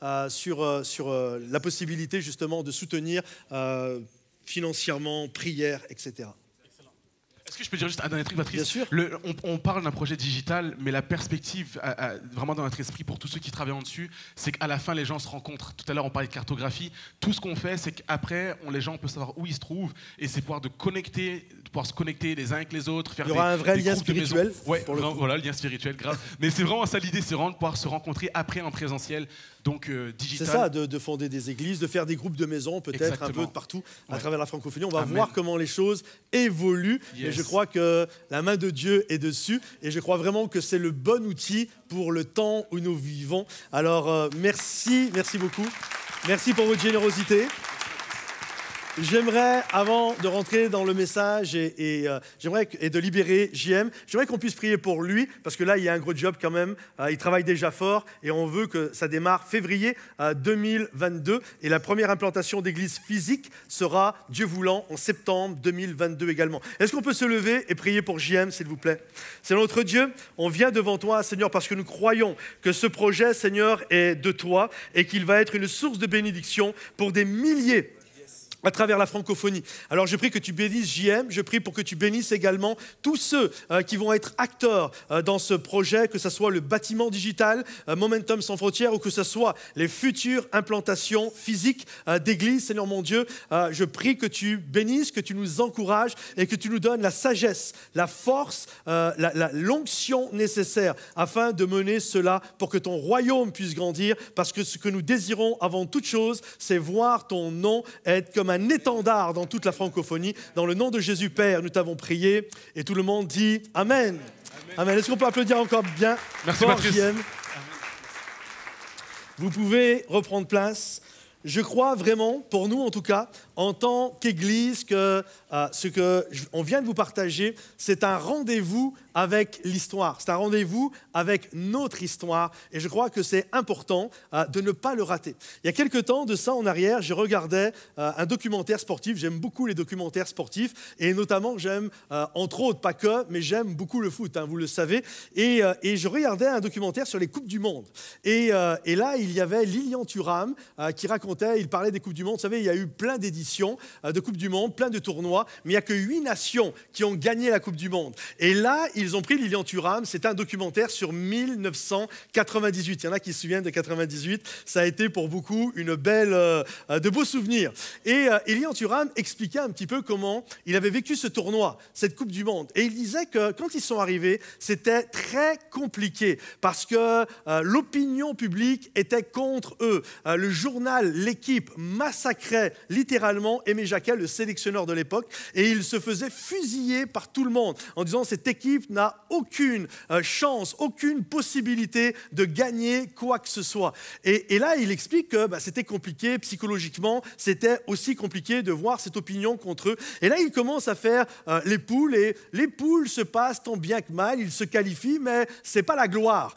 la possibilité justement de soutenir financièrement, prière, etc. Est-ce que je peux dire juste un dernier truc, Patrice? Bien sûr. On parle d'un projet digital, mais la perspective, vraiment dans notre esprit, pour tous ceux qui travaillent en dessus, c'est qu'à la fin, les gens se rencontrent. Tout à l'heure, on parlait de cartographie. Tout ce qu'on fait, c'est qu'après, les gens peuvent savoir où ils se trouvent, et c'est pouvoir se connecter les uns avec les autres. Faire Il y aura un vrai lien spirituel. Ouais, voilà, le lien spirituel, grave. Mais c'est vraiment ça l'idée, c'est vraiment de pouvoir se rencontrer après en présentiel. Donc, digital. C'est ça, de fonder des églises, de faire des groupes de maisons, peut-être un peu de partout à travers la francophonie. On va voir comment les choses évoluent. Yes. Et je crois que la main de Dieu est dessus. Et je crois vraiment que c'est le bon outil pour le temps où nous vivons. Alors, merci beaucoup. Merci pour votre générosité. J'aimerais, avant de rentrer dans le message et de libérer JM, j'aimerais qu'on puisse prier pour lui, parce que là, il y a un gros job quand même. Il travaille déjà fort et on veut que ça démarre février 2022. Et la première implantation d'église physique sera, Dieu voulant, en septembre 2022 également. Est-ce qu'on peut se lever et prier pour JM, s'il vous plaît? Seigneur notre Dieu, on vient devant toi, Seigneur, parce que nous croyons que ce projet, Seigneur, est de toi et qu'il va être une source de bénédiction pour des milliers à travers la francophonie. Alors je prie que tu bénisses JM, je prie pour que tu bénisses également tous ceux qui vont être acteurs dans ce projet, que ce soit le bâtiment digital, Momentum sans frontières, ou que ce soit les futures implantations physiques d'église. Seigneur mon Dieu, je prie que tu bénisses, que tu nous encourages et que tu nous donnes la sagesse, la force, l'onction nécessaire afin de mener cela pour que ton royaume puisse grandir, parce que ce que nous désirons avant toute chose, c'est voir ton nom être comme un étendard dans toute la francophonie. Dans le nom de Jésus Père, nous t'avons prié et tout le monde dit Amen. Amen. Est-ce qu'on peut applaudir encore bien? Merci Patrice. Vous pouvez reprendre place. Je crois vraiment, pour nous en tout cas, en tant qu'Église, que ce qu'on vient de vous partager, c'est un rendez-vous avec l'histoire. C'est un rendez-vous avec notre histoire. Et je crois que c'est important de ne pas le rater. Il y a quelques temps de ça en arrière, je regardais un documentaire sportif. J'aime beaucoup les documentaires sportifs. Et notamment, j'aime, entre autres, pas que, mais j'aime beaucoup le foot, hein, vous le savez. Et je regardais un documentaire sur les Coupes du Monde. Et là, il y avait Lilian Thuram qui racontait, il parlait des Coupes du Monde. Vous savez, il y a eu plein d'éditions de Coupe du Monde, plein de tournois, mais il n'y a que 8 nations qui ont gagné la Coupe du Monde. Et là, ils ont pris Lilian Thuram, c'est un documentaire sur 1998. Il y en a qui se souviennent de 98, ça a été pour beaucoup une belle, de beaux souvenirs. Et Lilian Thuram expliquait un petit peu comment il avait vécu ce tournoi, cette Coupe du Monde. Et il disait que quand ils sont arrivés, c'était très compliqué parce que l'opinion publique était contre eux. Le journal l'équipe massacrait littéralement Aimé Jacquet, le sélectionneur de l'époque, et il se faisait fusiller par tout le monde en disant cette équipe n'a aucune chance, aucune possibilité de gagner quoi que ce soit. Et là, il explique que c'était compliqué psychologiquement, c'était aussi compliqué de voir cette opinion contre eux. Et là, il commence à faire les poules, et les poules se passent tant bien que mal, ils se qualifient, mais c'est pas la gloire.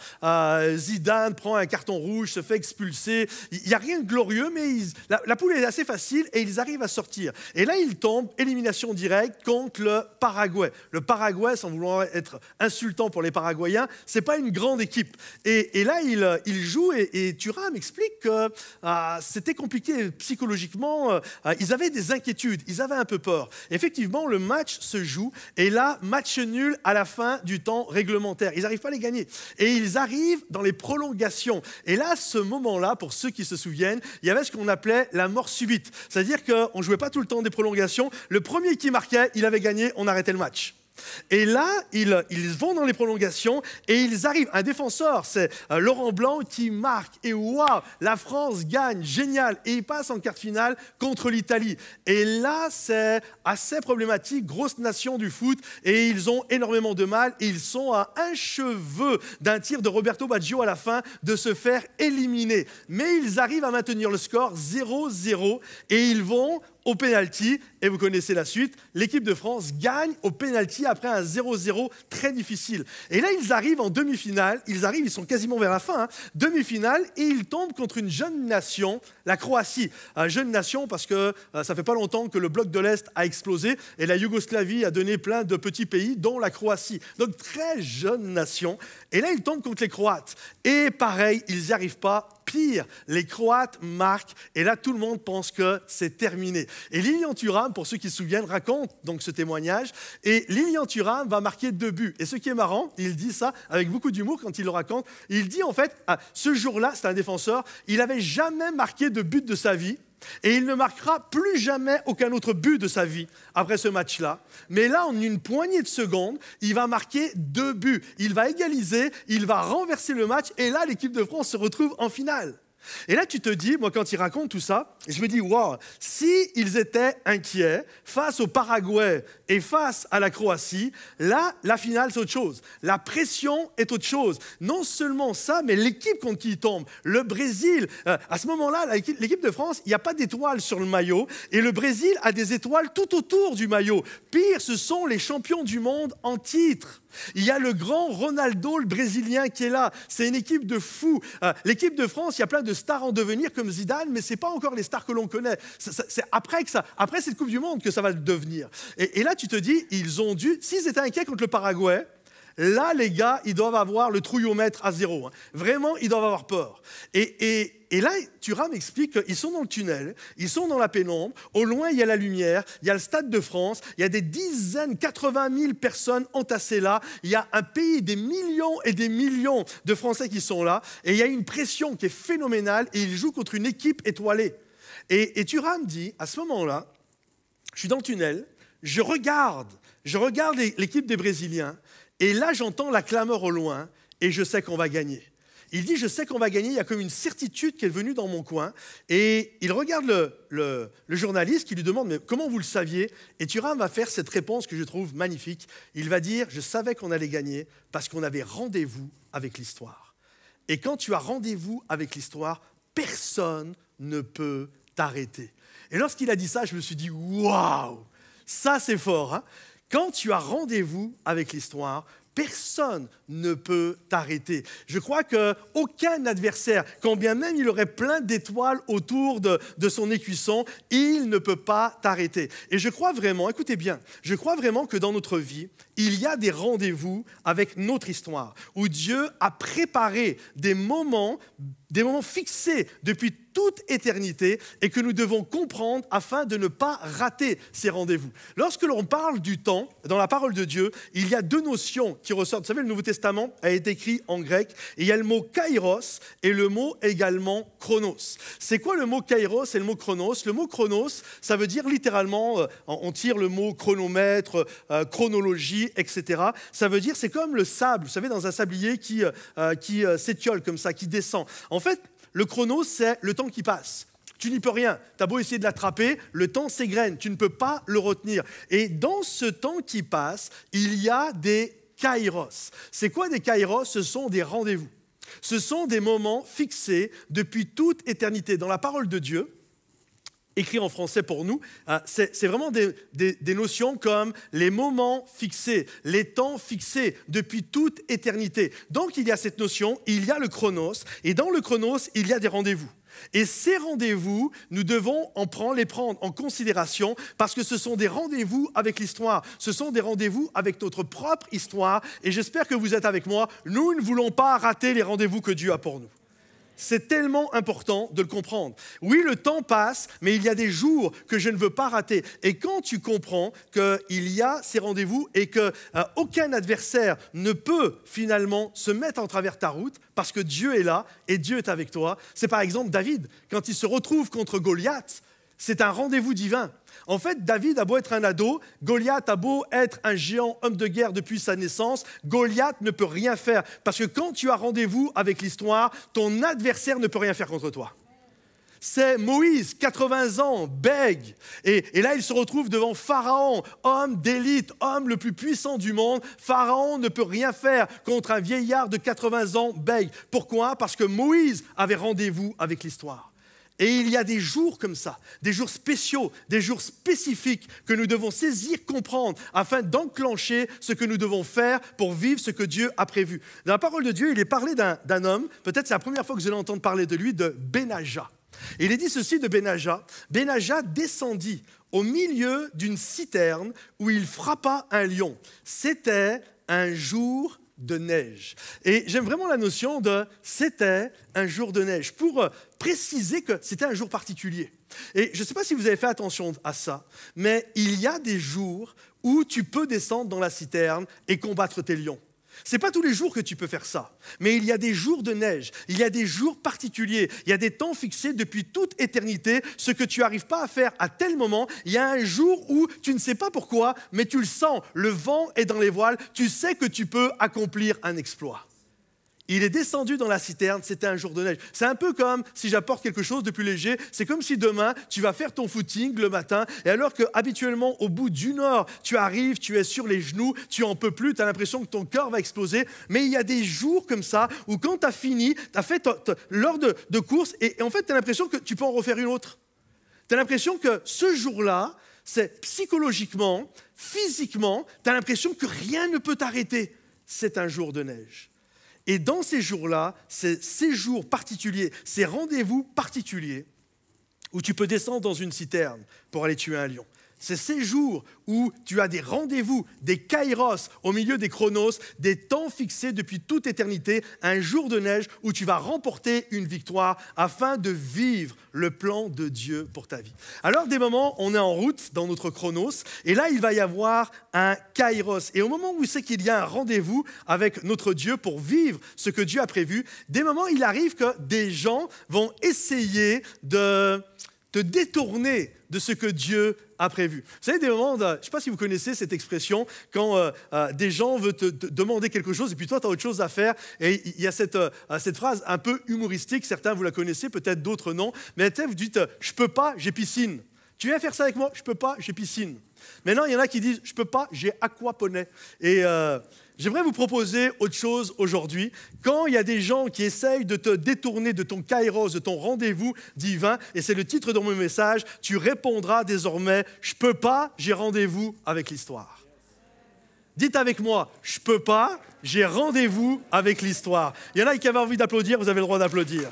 Zidane prend un carton rouge, se fait expulser, il n'y a rien de glorieux, mais la poule est assez facile et ils arrivent à sortir. Et là, ils tombent, élimination directe contre le Paraguay. Le Paraguay, sans vouloir être insultant pour les Paraguayens, c'est pas une grande équipe. Et là, ils jouent, et Thuram explique que c'était compliqué psychologiquement, ils avaient des inquiétudes, ils avaient un peu peur. Effectivement, le match se joue, et là, match nul à la fin du temps réglementaire. Ils n'arrivent pas à les gagner. Et ils arrivent dans les prolongations. Et là, ce moment-là, pour ceux qui se souviennent, il y avait ce qu'on appelait la mort subite. C'est-à-dire qu'on ne jouait pas tout le temps des prolongations. Le premier qui marquait, il avait gagné, on arrêtait le match. Et là, ils vont dans les prolongations et ils arrivent. Un défenseur, c'est Laurent Blanc qui marque. Et waouh, la France gagne, génial. Et il passe en quart finale contre l'Italie. Et là, c'est assez problématique, grosse nation du foot. Et ils ont énormément de mal. Et ils sont à un cheveu d'un tir de Roberto Baggio à la fin de se faire éliminer. Mais ils arrivent à maintenir le score 0-0 et ils vont au pénalty, et vous connaissez la suite, l'équipe de France gagne au pénalty après un 0-0 très difficile. Et là, ils arrivent en demi-finale, ils sont quasiment vers la fin, demi-finale, et ils tombent contre une jeune nation, la Croatie. Jeune nation parce que ça fait pas longtemps que le bloc de l'Est a explosé, et la Yougoslavie a donné plein de petits pays, dont la Croatie. Donc, très jeune nation. Et là, ils tombent contre les Croates. Et pareil, ils n'y arrivent pas. Pire, les Croates marquent, et là, tout le monde pense que c'est terminé. Et Lilian Thuram, pour ceux qui se souviennent, raconte donc ce témoignage, et Lilian Thuram va marquer 2 buts. Et ce qui est marrant, il dit ça avec beaucoup d'humour quand il le raconte, il dit en fait, ce jour-là, c'est un défenseur, il n'avait jamais marqué de but de sa vie, et il ne marquera plus jamais aucun autre but de sa vie après ce match-là. Mais là, en une poignée de secondes, il va marquer 2 buts. Il va égaliser, il va renverser le match, et là, l'équipe de France se retrouve en finale. Et là, tu te dis, moi, quand il raconte tout ça, je me dis, waouh, s'ils étaient inquiets face au Paraguay et face à la Croatie, là, la finale, c'est autre chose. La pression est autre chose. Non seulement ça, mais l'équipe contre qui il tombe, le Brésil, à ce moment-là, l'équipe de France, il n'y a pas d'étoiles sur le maillot, et le Brésil a des étoiles tout autour du maillot. Pire, ce sont les champions du monde en titre. Il y a le grand Ronaldo, le Brésilien, qui est là. C'est une équipe de fous. L'équipe de France, il y a plein de stars en devenir comme Zidane, mais ce n'est pas encore les stars que l'on connaît. C'est après cette Coupe du Monde que ça va le devenir. Et là, tu te dis, ils ont dû, s'ils étaient inquiets contre le Paraguay, là, les gars, ils doivent avoir le trouillomètre à 0. Vraiment, ils doivent avoir peur. Et là, Thuram explique qu'ils sont dans le tunnel, ils sont dans la pénombre, au loin, il y a la lumière, il y a le Stade de France, il y a des dizaines, 80 000 personnes entassées là, il y a un pays, des millions et des millions de Français qui sont là, et il y a une pression qui est phénoménale, et ils jouent contre une équipe étoilée. Et Thuram dit, à ce moment-là, je suis dans le tunnel, je regarde l'équipe des Brésiliens, et là, j'entends la clameur au loin, et je sais qu'on va gagner. Il dit, je sais qu'on va gagner, il y a comme une certitude qui est venue dans mon coin. Et il regarde le journaliste qui lui demande, mais comment vous le saviez? Et Thuram va faire cette réponse que je trouve magnifique. Il va dire, je savais qu'on allait gagner parce qu'on avait rendez-vous avec l'histoire. Et quand tu as rendez-vous avec l'histoire, personne ne peut t'arrêter. Et lorsqu'il a dit ça, je me suis dit, waouh, ça c'est fort, hein? Quand tu as rendez-vous avec l'histoire, personne ne peut t'arrêter. Je crois qu'aucun adversaire, quand bien même il aurait plein d'étoiles autour de son écuisson, il ne peut pas t'arrêter. Et je crois vraiment, écoutez bien, je crois vraiment que dans notre vie, il y a des rendez-vous avec notre histoire, où Dieu a préparé des moments fixés depuis toute éternité et que nous devons comprendre afin de ne pas rater ces rendez-vous. Lorsque l'on parle du temps, dans la parole de Dieu, il y a 2 notions qui ressortent. Vous savez, le Nouveau Testament a été écrit en grec et il y a le mot kairos et le mot également chronos. C'est quoi le mot kairos et le mot chronos? Le mot chronos, ça veut dire littéralement, on tire le mot chronomètre, chronologie, etc. Ça veut dire, c'est comme le sable, vous savez, dans un sablier qui s'étiole comme ça, qui descend. En fait, le chronos, c'est le temps qui passe. Tu n'y peux rien. Tu as beau essayer de l'attraper, le temps s'égrène. Tu ne peux pas le retenir. Et dans ce temps qui passe, il y a des kairos. C'est quoi des kairos? Ce sont des rendez-vous. Ce sont des moments fixés depuis toute éternité. Dans la parole de Dieu, écrit en français pour nous, c'est vraiment des notions comme les moments fixés, les temps fixés depuis toute éternité. Donc il y a cette notion, il y a le chronos, et dans le chronos, il y a des rendez-vous. Et ces rendez-vous, nous devons les prendre en considération parce que ce sont des rendez-vous avec l'histoire. Ce sont des rendez-vous avec notre propre histoire. Et j'espère que vous êtes avec moi. Nous ne voulons pas rater les rendez-vous que Dieu a pour nous. C'est tellement important de le comprendre. Oui, le temps passe, mais il y a des jours que je ne veux pas rater. Et quand tu comprends qu'il y a ces rendez-vous et qu'aucun adversaire ne peut finalement se mettre en travers ta route parce que Dieu est là et Dieu est avec toi. C'est par exemple David, quand il se retrouve contre Goliath, c'est un rendez-vous divin. En fait, David a beau être un ado, Goliath a beau être un géant homme de guerre depuis sa naissance, Goliath ne peut rien faire. Parce que quand tu as rendez-vous avec l'histoire, ton adversaire ne peut rien faire contre toi. C'est Moïse, 80 ans, bègue. Et là, il se retrouve devant Pharaon, homme d'élite, homme le plus puissant du monde. Pharaon ne peut rien faire contre un vieillard de 80 ans, bègue. Pourquoi? Parce que Moïse avait rendez-vous avec l'histoire. Et il y a des jours comme ça, des jours spéciaux, des jours spécifiques que nous devons saisir, comprendre, afin d'enclencher ce que nous devons faire pour vivre ce que Dieu a prévu. Dans la parole de Dieu, il est parlé d'un homme, peut-être c'est la première fois que vous allez entendre parler de lui, de Benaja. Et il est dit ceci de Benaja: Benaja descendit au milieu d'une citerne où il frappa un lion. C'était un jour de neige. Et j'aime vraiment la notion de « c'était un jour de neige » pour préciser que c'était un jour particulier. Et je ne sais pas si vous avez fait attention à ça, mais il y a des jours où tu peux descendre dans la citerne et combattre tes lions. Ce n'est pas tous les jours que tu peux faire ça, mais il y a des jours de neige, il y a des jours particuliers, il y a des temps fixés depuis toute éternité. Ce que tu n'arrives pas à faire à tel moment, il y a un jour où tu ne sais pas pourquoi, mais tu le sens, le vent est dans les voiles, tu sais que tu peux accomplir un exploit. Il est descendu dans la citerne, c'était un jour de neige. C'est un peu comme si j'apporte quelque chose de plus léger. C'est comme si demain, tu vas faire ton footing le matin, et alors qu'habituellement, au bout d'une heure, tu arrives, tu es sur les genoux, tu n'en peux plus, tu as l'impression que ton cœur va exploser. Mais il y a des jours comme ça, où quand tu as fini, tu as fait l'heure de course, et en fait, tu as l'impression que tu peux en refaire une autre. Tu as l'impression que ce jour-là, c'est psychologiquement, physiquement, tu as l'impression que rien ne peut t'arrêter. C'est un jour de neige. Et dans ces jours-là, ces jours particuliers, ces rendez-vous particuliers, où tu peux descendre dans une citerne pour aller tuer un lion. C'est ces jours où tu as des rendez-vous, des kairos au milieu des chronos, des temps fixés depuis toute éternité, un jour de neige où tu vas remporter une victoire afin de vivre le plan de Dieu pour ta vie. Alors, des moments, on est en route dans notre chronos, et là, il va y avoir un kairos. Et au moment où c'est qu'il y a un rendez-vous avec notre Dieu pour vivre ce que Dieu a prévu, des moments, il arrive que des gens vont essayer de te détourner de ce que Dieu a prévu. Vous savez, des moments, je ne sais pas si vous connaissez cette expression, quand des gens veulent te demander quelque chose et puis toi, tu as autre chose à faire. Et il y a cette phrase un peu humoristique, certains vous la connaissez, peut-être d'autres non, mais vous dites « je peux pas, j'ai piscine ». Tu viens faire ça avec moi? Je peux pas, j'ai piscine. Maintenant, il y en a qui disent « je peux pas, j'ai aquaponie ». Et j'aimerais vous proposer autre chose aujourd'hui. Quand il y a des gens qui essayent de te détourner de ton kairos, de ton rendez-vous divin, et c'est le titre de mon message, tu répondras désormais « je peux pas, j'ai rendez-vous avec l'histoire ». Dites avec moi « je peux pas, j'ai rendez-vous avec l'histoire ». Il y en a qui avaient envie d'applaudir, vous avez le droit d'applaudir.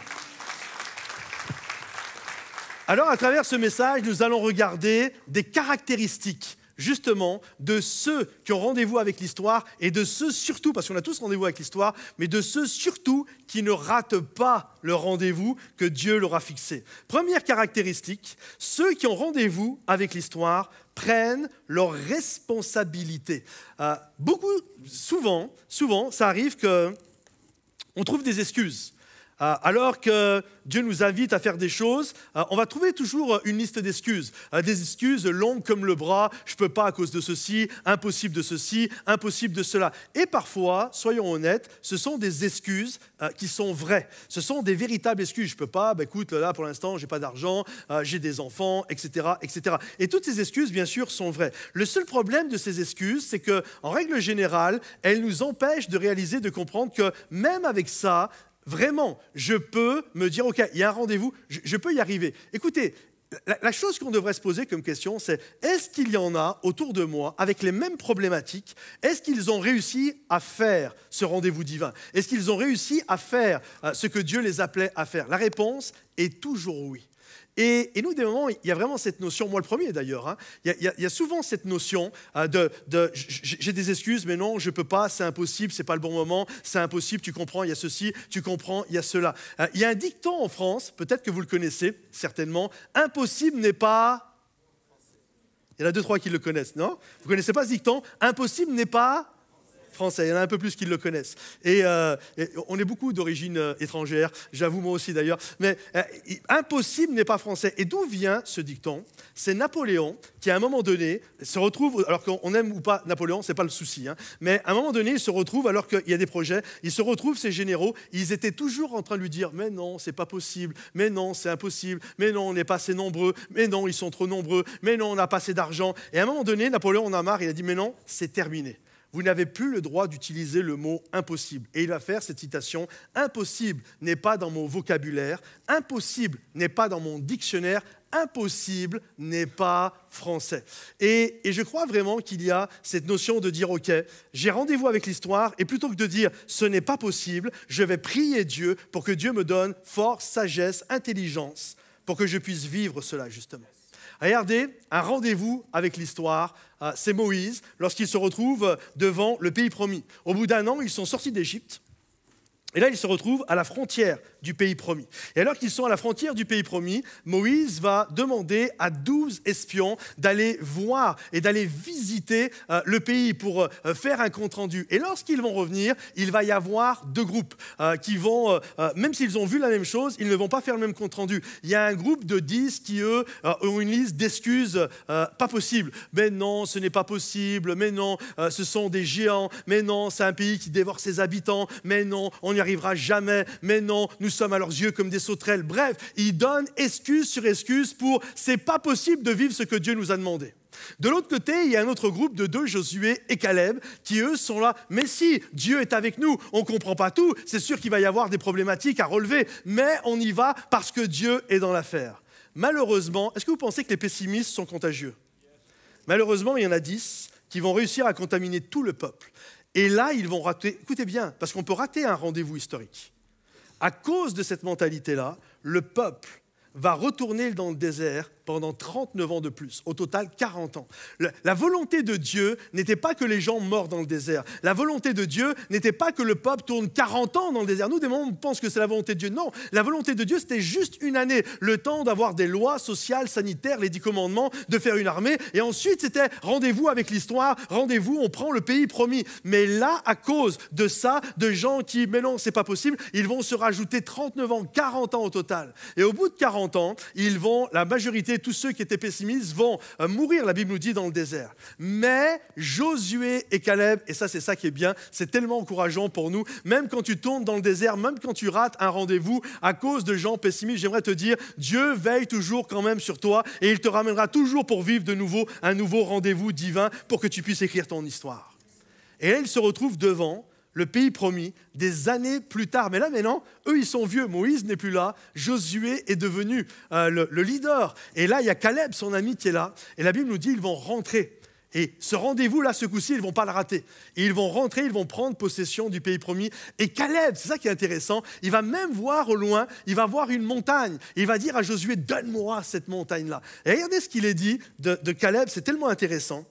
Alors, à travers ce message, nous allons regarder des caractéristiques, justement, de ceux qui ont rendez-vous avec l'histoire et de ceux surtout, parce qu'on a tous rendez-vous avec l'histoire, mais de ceux surtout qui ne ratent pas le rendez-vous que Dieu leur a fixé. Première caractéristique, ceux qui ont rendez-vous avec l'histoire prennent leurs responsabilités. Souvent, ça arrive qu'on trouve des excuses. alors que Dieu nous invite à faire des choses, on va trouver toujours une liste d'excuses. Des excuses longues comme le bras, je ne peux pas à cause de ceci, impossible de ceci, impossible de cela. Et parfois, soyons honnêtes, ce sont des excuses qui sont vraies. Ce sont des véritables excuses. Je ne peux pas, écoute, là pour l'instant, je n'ai pas d'argent, j'ai des enfants, etc., etc. Et toutes ces excuses, bien sûr, sont vraies. Le seul problème de ces excuses, c'est qu'en règle générale, elles nous empêchent de réaliser, de comprendre que même avec ça, vraiment, je peux me dire, OK, il y a un rendez-vous, je peux y arriver. Écoutez, la chose qu'on devrait se poser comme question, c'est est-ce qu'il y en a autour de moi avec les mêmes problématiques? Est-ce qu'ils ont réussi à faire ce rendez-vous divin? Est-ce qu'ils ont réussi à faire ce que Dieu les appelait à faire? La réponse est toujours oui. Et nous, des moments, il y a vraiment cette notion, moi le premier d'ailleurs, hein, il y a souvent cette notion j'ai des excuses, mais non, je ne peux pas, c'est impossible, ce n'est pas le bon moment, c'est impossible, tu comprends, il y a ceci, tu comprends, il y a cela. Il y a un dicton en France, peut-être que vous le connaissez, certainement, impossible n'est pas... Il y en a 2-3 qui le connaissent, non? Vous ne connaissez pas ce dicton? Impossible n'est pas... français, il y en a un peu plus qui le connaissent. Et on est beaucoup d'origine étrangère, j'avoue moi aussi d'ailleurs, mais impossible n'est pas français. Et d'où vient ce dicton? C'est Napoléon qui à un moment donné se retrouve, alors qu'on aime ou pas Napoléon, c'est pas le souci, hein, mais à un moment donné il se retrouve, alors qu'il y a des projets, il se retrouve ces généraux, ils étaient toujours en train de lui dire mais non, c'est pas possible, mais non, c'est impossible, mais non, on n'est pas assez nombreux, mais non, ils sont trop nombreux, mais non, on n'a pas assez d'argent. Et à un moment donné, Napoléon en a marre, il a dit mais non, c'est terminé. Vous n'avez plus le droit d'utiliser le mot impossible. Et il va faire cette citation, impossible n'est pas dans mon vocabulaire, impossible n'est pas dans mon dictionnaire, impossible n'est pas français. Et je crois vraiment qu'il y a cette notion de dire, OK, j'ai rendez-vous avec l'histoire, et plutôt que de dire, ce n'est pas possible, je vais prier Dieu pour que Dieu me donne force, sagesse, intelligence, pour que je puisse vivre cela, justement. Regardez, un rendez-vous avec l'histoire, c'est Moïse, lorsqu'il se retrouve devant le pays promis. Au bout d'un an, ils sont sortis d'Égypte. Et là, ils se retrouvent à la frontière du pays promis. Et alors qu'ils sont à la frontière du pays promis, Moïse va demander à 12 espions d'aller voir et d'aller visiter le pays pour faire un compte-rendu. Et lorsqu'ils vont revenir, il va y avoir 2 groupes qui vont, même s'ils ont vu la même chose, ils ne vont pas faire le même compte-rendu. Il y a un groupe de 10 qui, eux, ont une liste d'excuses pas possibles. Mais non, ce n'est pas possible. Mais non, ce sont des géants. Mais non, c'est un pays qui dévore ses habitants. Mais non, on n'y arrivera jamais, mais non, nous sommes à leurs yeux comme des sauterelles. Bref, ils donnent excuse sur excuse pour « c'est pas possible de vivre ce que Dieu nous a demandé ». De l'autre côté, il y a un autre groupe de 2, Josué et Caleb, qui eux sont là. Mais si, Dieu est avec nous, on ne comprend pas tout, c'est sûr qu'il va y avoir des problématiques à relever, mais on y va parce que Dieu est dans l'affaire. Malheureusement, est-ce que vous pensez que les pessimistes sont contagieux? Malheureusement, il y en a 10 qui vont réussir à contaminer tout le peuple. Et là, ils vont rater, écoutez bien, parce qu'on peut rater un rendez-vous historique. À cause de cette mentalité-là, le peuple va retourner dans le désert pendant 39 ans de plus, au total 40 ans. La volonté de Dieu n'était pas que les gens meurent dans le désert. La volonté de Dieu n'était pas que le peuple tourne 40 ans dans le désert. Nous, des moments, on pense que c'est la volonté de Dieu. Non, la volonté de Dieu, c'était juste une année, le temps d'avoir des lois sociales, sanitaires, les 10 commandements, de faire une armée. Et ensuite, c'était rendez-vous avec l'histoire, rendez-vous, on prend le pays promis. Mais là, à cause de ça, de gens qui, mais non, c'est pas possible, ils vont se rajouter 39 ans, 40 ans au total. Et au bout de 40 ans, la majorité, tous ceux qui étaient pessimistes vont mourir, la Bible nous dit, dans le désert. Mais Josué et Caleb, et ça c'est ça qui est bien, c'est tellement encourageant pour nous, même quand tu tombes dans le désert, même quand tu rates un rendez-vous à cause de gens pessimistes, j'aimerais te dire, Dieu veille toujours quand même sur toi et il te ramènera toujours pour vivre de nouveau un nouveau rendez-vous divin pour que tu puisses écrire ton histoire. Et là, ils se retrouvent devant le pays promis, des années plus tard. Mais là, maintenant, eux, ils sont vieux. Moïse n'est plus là. Josué est devenu le leader. Et là, il y a Caleb, son ami, qui est là. Et la Bible nous dit qu'ils vont rentrer. Et ce rendez-vous-là, ce coup-ci, ils ne vont pas le rater. Et ils vont rentrer, ils vont prendre possession du pays promis. Et Caleb, c'est ça qui est intéressant, il va même voir au loin, il va voir une montagne. Il va dire à Josué, donne-moi cette montagne-là. Et regardez ce qu'il est dit de Caleb, c'est tellement intéressant.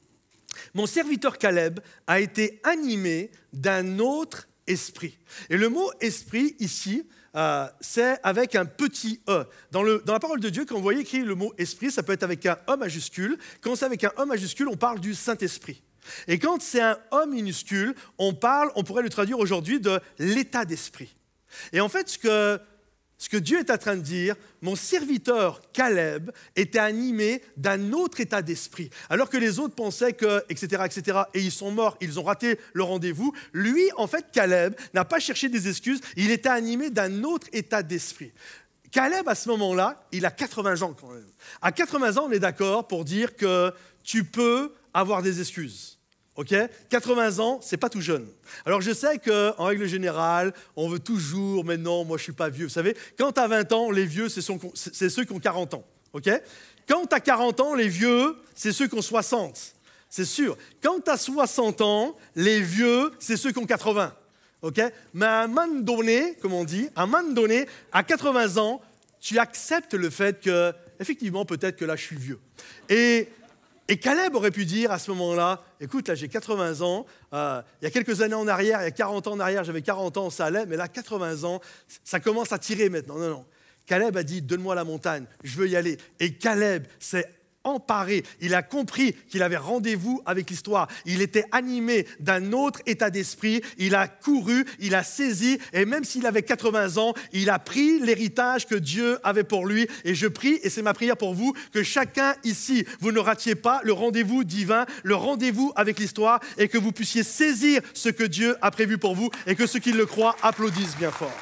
Mon serviteur Caleb a été animé d'un autre esprit. Et le mot esprit ici, c'est avec un petit e. Dans la parole de Dieu, quand vous voyez écrit le mot esprit, ça peut être avec un e majuscule. Quand c'est avec un e majuscule, on parle du Saint-Esprit. Et quand c'est un e minuscule, on pourrait le traduire aujourd'hui de l'état d'esprit. Et en fait, ce que Dieu est en train de dire, mon serviteur Caleb était animé d'un autre état d'esprit. Alors que les autres pensaient que, etc., et ils sont morts, ils ont raté le rendez-vous. Lui, en fait, Caleb n'a pas cherché des excuses, il était animé d'un autre état d'esprit. Caleb, à ce moment-là, il a 80 ans quand même. À 80 ans, on est d'accord pour dire que tu peux avoir des excuses. Ok, 80 ans, c'est pas tout jeune. Alors je sais qu'en règle générale, on veut toujours, mais non, moi je suis pas vieux. Vous savez, quand tu as 20 ans, les vieux, c'est ceux qui ont 40 ans. Ok, quand tu as 40 ans, les vieux, c'est ceux qui ont 60. C'est sûr. Quand tu as 60 ans, les vieux, c'est ceux qui ont 80. Ok, mais à un moment donné, comme on dit, à un moment donné, à 80 ans, tu acceptes le fait que, effectivement, peut-être que là, je suis vieux. Et Caleb aurait pu dire à ce moment-là, écoute, là j'ai 80 ans, il y a quelques années en arrière, il y a 40 ans en arrière, j'avais 40 ans, ça allait, mais là 80 ans, ça commence à tirer maintenant. Non. Caleb a dit, donne-moi la montagne, je veux y aller. Et Caleb s'est emparé, il a compris qu'il avait rendez-vous avec l'histoire. Il était animé d'un autre état d'esprit, il a couru, il a saisi, et même s'il avait 80 ans, il a pris l'héritage que Dieu avait pour lui. Et je prie, et c'est ma prière pour vous, que chacun ici, vous ne ratiez pas le rendez-vous divin, le rendez-vous avec l'histoire, et que vous puissiez saisir ce que Dieu a prévu pour vous, et que ceux qui le croient applaudissent bien fort.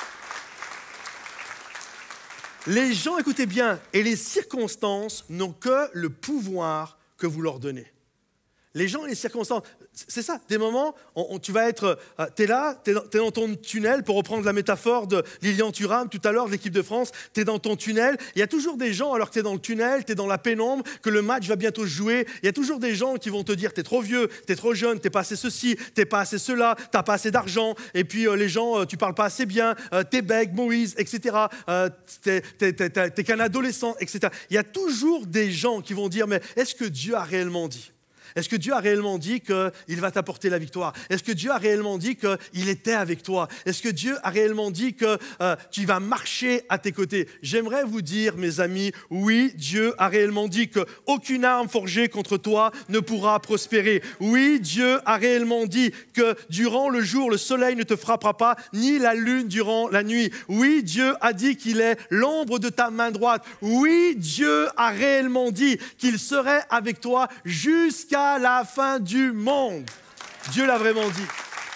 Les gens, écoutez bien, et les circonstances n'ont que le pouvoir que vous leur donnez. Les gens et les circonstances, c'est ça, des moments, tu vas être, t'es là, t'es dans ton tunnel, pour reprendre la métaphore de Lilian Thuram tout à l'heure, de l'équipe de France, t'es dans ton tunnel, il y a toujours des gens, alors que t'es dans le tunnel, t'es dans la pénombre, que le match va bientôt se jouer, il y a toujours des gens qui vont te dire, t'es trop vieux, t'es trop jeune, t'es pas assez ceci, t'es pas assez cela, t'as pas assez d'argent, et puis les gens, tu parles pas assez bien, t'es bègue, Moïse, etc., t'es qu'un adolescent, etc. Il y a toujours des gens qui vont dire, mais est-ce que Dieu a réellement dit ? Est-ce que Dieu a réellement dit qu'il va t'apporter la victoire? Est-ce que Dieu a réellement dit qu'il était avec toi? Est-ce que Dieu a réellement dit que tu vas marcher à tes côtés? J'aimerais vous dire, mes amis, oui, Dieu a réellement dit qu'aucune arme forgée contre toi ne pourra prospérer. Oui, Dieu a réellement dit que durant le jour, le soleil ne te frappera pas, ni la lune durant la nuit. Oui, Dieu a dit qu'il est l'ombre de ta main droite. Oui, Dieu a réellement dit qu'il serait avec toi jusqu'à la fin du monde. Dieu l'a vraiment dit.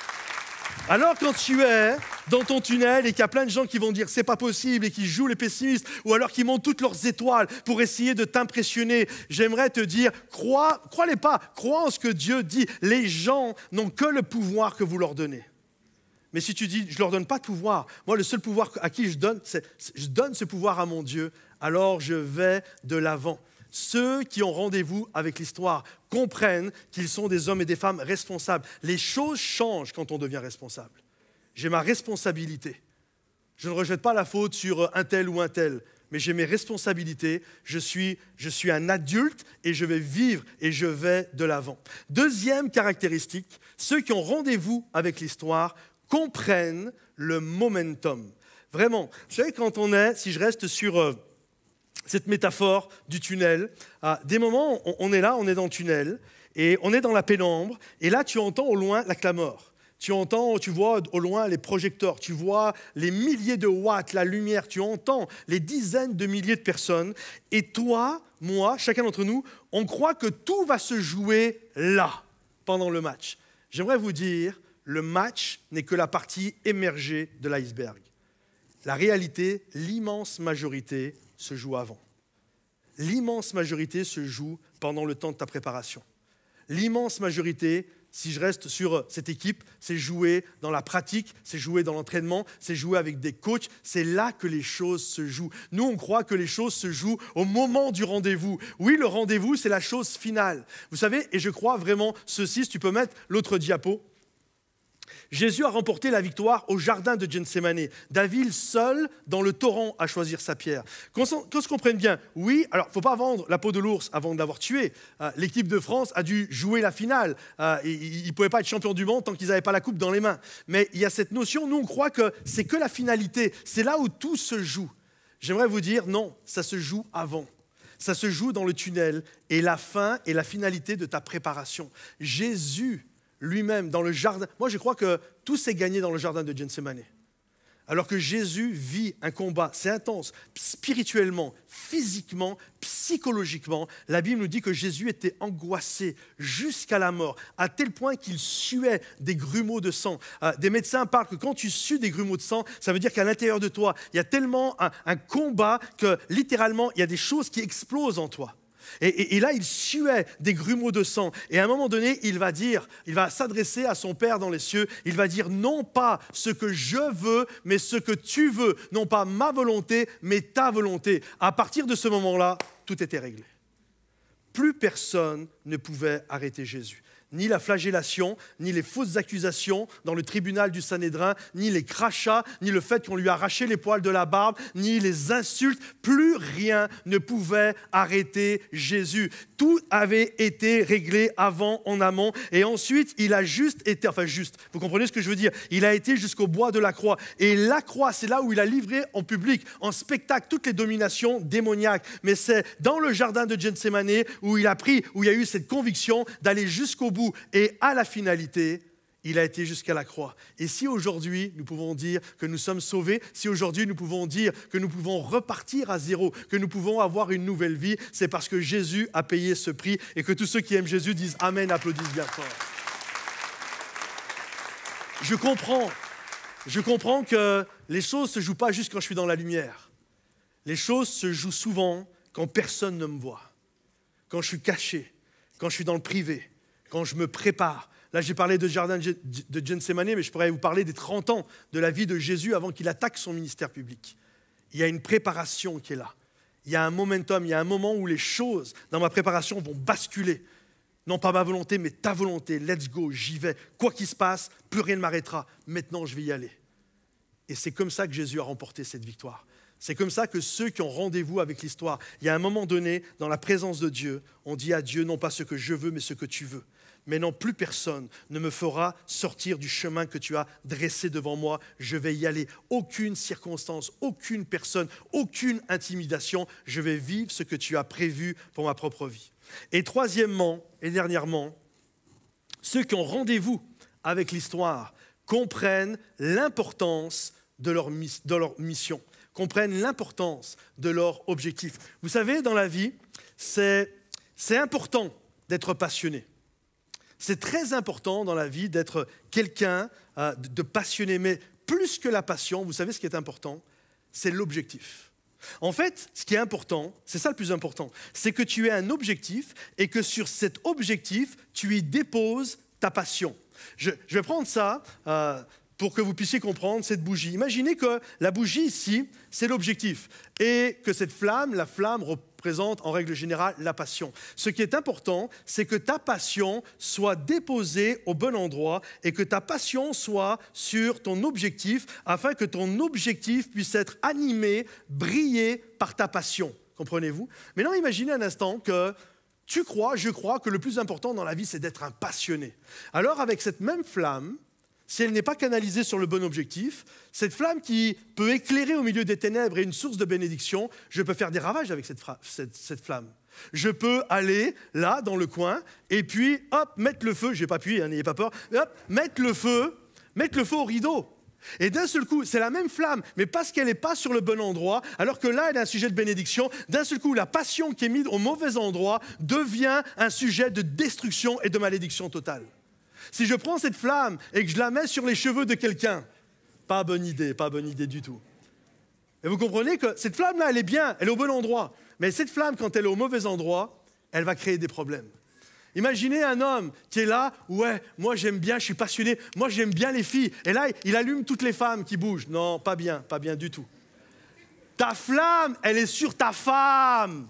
Alors quand tu es dans ton tunnel et qu'il y a plein de gens qui vont dire c'est pas possible et qui jouent les pessimistes, ou alors qui montent toutes leurs étoiles pour essayer de t'impressionner, j'aimerais te dire, crois-les pas, crois en ce que Dieu dit. Les gens n'ont que le pouvoir que vous leur donnez. Mais si tu dis, je ne leur donne pas de pouvoir, moi le seul pouvoir à qui je donne, c'est je donne ce pouvoir à mon Dieu, alors je vais de l'avant. Ceux qui ont rendez-vous avec l'histoire comprennent qu'ils sont des hommes et des femmes responsables. Les choses changent quand on devient responsable. J'ai ma responsabilité. Je ne rejette pas la faute sur un tel ou un tel, mais j'ai mes responsabilités. Je suis un adulte et je vais vivre et je vais de l'avant. Deuxième caractéristique, ceux qui ont rendez-vous avec l'histoire comprennent le momentum. Vraiment, vous savez, quand on est, si je reste sur cette métaphore du tunnel, des moments, on est là, on est dans le tunnel, et on est dans la pénombre, et là, tu entends au loin la clameur. Tu vois au loin les projecteurs, tu vois les milliers de watts, la lumière, tu entends les dizaines de milliers de personnes, et toi, moi, chacun d'entre nous, on croit que tout va se jouer là, pendant le match. J'aimerais vous dire, le match n'est que la partie émergée de l'iceberg. La réalité, l'immense majorité, se joue avant. L'immense majorité se joue pendant le temps de ta préparation. L'immense majorité, si je reste sur cette équipe, c'est jouer dans la pratique, c'est jouer dans l'entraînement, c'est jouer avec des coachs. C'est là que les choses se jouent. Nous, on croit que les choses se jouent au moment du rendez-vous. Oui, le rendez-vous, c'est la chose finale. Vous savez, et je crois vraiment ceci, si tu peux mettre l'autre diapo. Jésus a remporté la victoire au jardin de Gethsémani. David seul dans le torrent a choisi sa pierre. Qu'on se comprenne bien, oui, alors il ne faut pas vendre la peau de l'ours avant de l'avoir tué. L'équipe de France a dû jouer la finale. Ils ne pouvaient pas être champions du monde tant qu'ils n'avaient pas la coupe dans les mains. Mais il y a cette notion, nous on croit que c'est que la finalité, c'est là où tout se joue. J'aimerais vous dire, non, ça se joue avant. Ça se joue dans le tunnel et la fin et la finalité de ta préparation. Jésus lui-même, dans le jardin. Moi, je crois que tout s'est gagné dans le jardin de Gethsémani. Alors que Jésus vit un combat, c'est intense, spirituellement, physiquement, psychologiquement. La Bible nous dit que Jésus était angoissé jusqu'à la mort, à tel point qu'il suait des grumeaux de sang. Des médecins parlent que quand tu sues des grumeaux de sang, ça veut dire qu'à l'intérieur de toi, il y a tellement un combat que littéralement, il y a des choses qui explosent en toi. Et là, il suait des grumeaux de sang. Et à un moment donné, il va s'adresser à son Père dans les cieux. Il va dire, non pas ce que je veux, mais ce que tu veux. Non pas ma volonté, mais ta volonté. À partir de ce moment-là, tout était réglé. Plus personne ne pouvait arrêter Jésus. Ni la flagellation, ni les fausses accusations dans le tribunal du Sanhédrin, ni les crachats, ni le fait qu'on lui arrachait les poils de la barbe, ni les insultes. Plus rien ne pouvait arrêter Jésus. Tout avait été réglé avant, en amont. Et ensuite, il a vous comprenez ce que je veux dire? Il a été jusqu'au bois de la croix. Et la croix, c'est là où il a livré en public, en spectacle, toutes les dominations démoniaques. Mais c'est dans le jardin de Gethsémani où il y a eu cette conviction d'aller jusqu'au bout. Et à la finalité, il a été jusqu'à la croix. Et si aujourd'hui, nous pouvons dire que nous sommes sauvés, si aujourd'hui, nous pouvons dire que nous pouvons repartir à zéro, que nous pouvons avoir une nouvelle vie, c'est parce que Jésus a payé ce prix et que tous ceux qui aiment Jésus disent « Amen », applaudissent bien fort. Je comprends que les choses ne se jouent pas juste quand je suis dans la lumière. Les choses se jouent souvent quand personne ne me voit, quand je suis caché, quand je suis dans le privé, quand je me prépare. Là, j'ai parlé de jardin de Gethsémani, mais je pourrais vous parler des 30 ans de la vie de Jésus avant qu'il attaque son ministère public. Il y a une préparation qui est là. Il y a un momentum, il y a un moment où les choses dans ma préparation vont basculer. Non pas ma volonté, mais ta volonté. Let's go, j'y vais. Quoi qu'il se passe, plus rien ne m'arrêtera. Maintenant, je vais y aller. Et c'est comme ça que Jésus a remporté cette victoire. C'est comme ça que ceux qui ont rendez-vous avec l'histoire, il y a un moment donné, dans la présence de Dieu, on dit à Dieu, non pas ce que je veux, mais ce que tu veux. Mais non, plus personne ne me fera sortir du chemin que tu as dressé devant moi. Je vais y aller. Aucune circonstance, aucune personne, aucune intimidation. Je vais vivre ce que tu as prévu pour ma propre vie. Et troisièmement et dernièrement, ceux qui ont rendez-vous avec l'histoire comprennent l'importance de leur mission, comprennent l'importance de leur objectif. Vous savez, dans la vie, c'est important d'être passionné. C'est très important dans la vie d'être quelqu'un de passionné, mais plus que la passion, vous savez ce qui est important, c'est l'objectif. En fait, ce qui est important, c'est ça le plus important, c'est que tu aies un objectif et que sur cet objectif, tu y déposes ta passion. Je vais prendre ça pour que vous puissiez comprendre cette bougie. Imaginez que la bougie ici, c'est l'objectif et que cette flamme, la flamme représente en règle générale la passion. Ce qui est important, c'est que ta passion soit déposée au bon endroit et que ta passion soit sur ton objectif afin que ton objectif puisse être animé, briller par ta passion. Comprenez-vous? Maintenant, imaginez un instant que je crois que le plus important dans la vie, c'est d'être un passionné. Alors, avec cette même flamme, si elle n'est pas canalisée sur le bon objectif, cette flamme qui peut éclairer au milieu des ténèbres et une source de bénédiction, je peux faire des ravages avec cette flamme. Je peux aller là, dans le coin, et puis, hop, mettre le feu, je n'ai pas appuyé, n'ayez pas peur, hop, mettre le feu au rideau. Et d'un seul coup, c'est la même flamme, mais parce qu'elle n'est pas sur le bon endroit, alors que là, elle est un sujet de bénédiction, d'un seul coup, la passion qui est mise au mauvais endroit devient un sujet de destruction et de malédiction totale. Si je prends cette flamme et que je la mets sur les cheveux de quelqu'un, pas bonne idée du tout. Et vous comprenez que cette flamme-là, elle est bien, elle est au bon endroit. Mais cette flamme, quand elle est au mauvais endroit, elle va créer des problèmes. Imaginez un homme qui est là, ouais, moi j'aime bien, je suis passionné, moi j'aime bien les filles. Et là, il allume toutes les femmes qui bougent. Non, pas bien du tout. Ta flamme, elle est sur ta femme.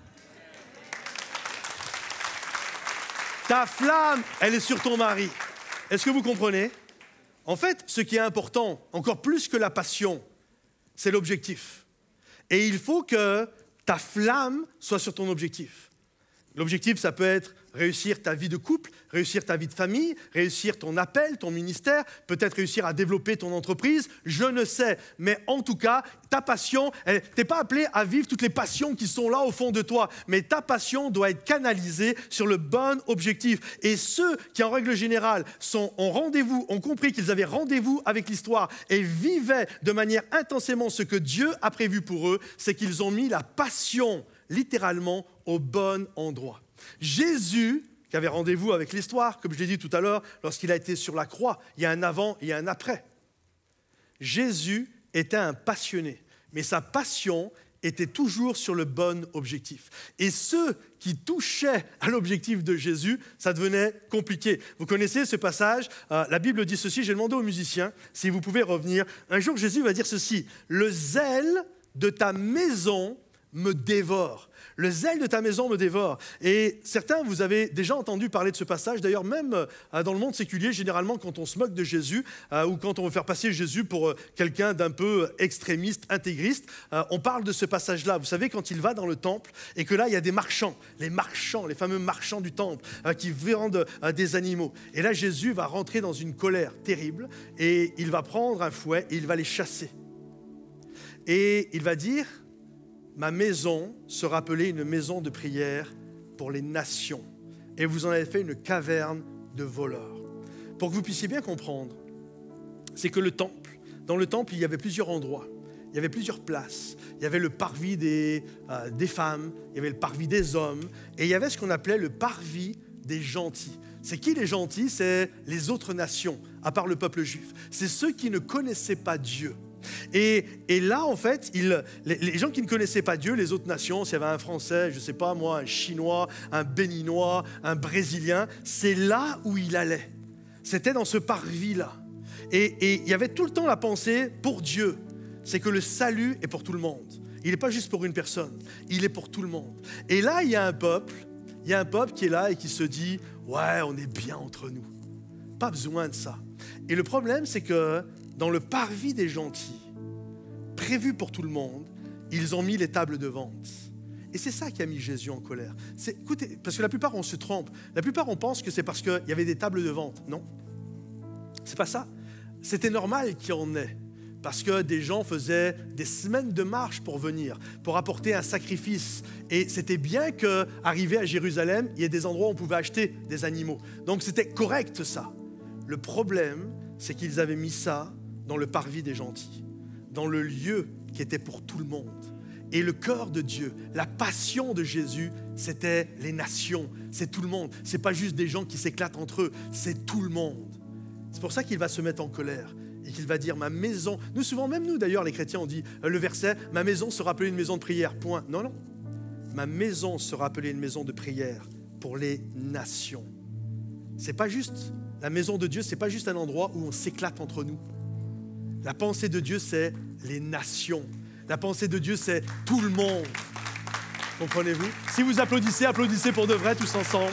Ta flamme, elle est sur ton mari. Est-ce que vous comprenez? En fait, ce qui est important, encore plus que la passion, c'est l'objectif. Et il faut que ta flamme soit sur ton objectif. L'objectif, ça peut être réussir ta vie de couple, réussir ta vie de famille, réussir ton appel, ton ministère, peut-être réussir à développer ton entreprise, je ne sais. Mais en tout cas, ta passion, tu n'es pas appelé à vivre toutes les passions qui sont là au fond de toi, mais ta passion doit être canalisée sur le bon objectif. Et ceux qui, en règle générale, ont compris qu'ils avaient rendez-vous avec l'histoire et vivaient de manière intensément ce que Dieu a prévu pour eux, c'est qu'ils ont mis la passion littéralement au bon endroit. Jésus, qui avait rendez-vous avec l'histoire, comme je l'ai dit tout à l'heure, lorsqu'il a été sur la croix, il y a un avant et un après. Jésus était un passionné, mais sa passion était toujours sur le bon objectif. Et ceux qui touchaient à l'objectif de Jésus, ça devenait compliqué. Vous connaissez ce passage, la Bible dit ceci, j'ai demandé aux musiciens si vous pouvez revenir. Un jour, Jésus va dire ceci, « Le zèle de ta maison me dévore. » Le zèle de ta maison me dévore. Et certains, vous avez déjà entendu parler de ce passage. D'ailleurs, même dans le monde séculier, généralement, quand on se moque de Jésus ou quand on veut faire passer Jésus pour quelqu'un d'un peu extrémiste, intégriste, on parle de ce passage-là. Vous savez, quand il va dans le temple et que là, il y a des marchands, les fameux marchands du temple qui vendent des animaux. Et là, Jésus va rentrer dans une colère terrible et il va prendre un fouet et il va les chasser. Et il va dire... Ma maison sera appelée une maison de prière pour les nations. Et vous en avez fait une caverne de voleurs. Pour que vous puissiez bien comprendre, c'est que dans le temple, il y avait plusieurs endroits. Il y avait plusieurs places. Il y avait le parvis des femmes, il y avait le parvis des hommes, et il y avait ce qu'on appelait le parvis des gentils. C'est qui les gentils? C'est les autres nations, à part le peuple juif. C'est ceux qui ne connaissaient pas Dieu. Et là, en fait, les gens qui ne connaissaient pas Dieu, les autres nations, s'il y avait un Français, je ne sais pas moi, un Chinois, un Béninois, un Brésilien, c'est là où il allait. C'était dans ce parvis-là. Et il y avait tout le temps la pensée pour Dieu, c'est que le salut est pour tout le monde. Il n'est pas juste pour une personne, il est pour tout le monde. Et là, il y a un peuple qui est là et qui se dit « Ouais, on est bien entre nous. » Pas besoin de ça. Et le problème, c'est que dans le parvis des gentils, prévu pour tout le monde, ils ont mis les tables de vente. Et c'est ça qui a mis Jésus en colère. Écoutez, parce que la plupart, on se trompe. La plupart, on pense que c'est parce qu'il y avait des tables de vente. Non, c'est pas ça. C'était normal qu'il y en ait. Parce que des gens faisaient des semaines de marche pour venir, pour apporter un sacrifice. Et c'était bien qu'arrivé à Jérusalem, il y ait des endroits où on pouvait acheter des animaux. Donc c'était correct ça. Le problème, c'est qu'ils avaient mis ça dans le parvis des gentils, dans le lieu qui était pour tout le monde. Et le cœur de Dieu, la passion de Jésus, c'était les nations, c'est tout le monde. Ce n'est pas juste des gens qui s'éclatent entre eux, c'est tout le monde. C'est pour ça qu'il va se mettre en colère et qu'il va dire « ma maison ». Nous, souvent, même nous d'ailleurs, les chrétiens, on dit le verset « ma maison sera appelée une maison de prière ». Point. Non, non. Ma maison sera appelée une maison de prière pour les nations. C'est pas juste, la maison de Dieu, ce n'est pas juste un endroit où on s'éclate entre nous. La pensée de Dieu, c'est les nations. La pensée de Dieu, c'est tout le monde. Comprenez-vous? Si vous applaudissez, applaudissez pour de vrai tous ensemble.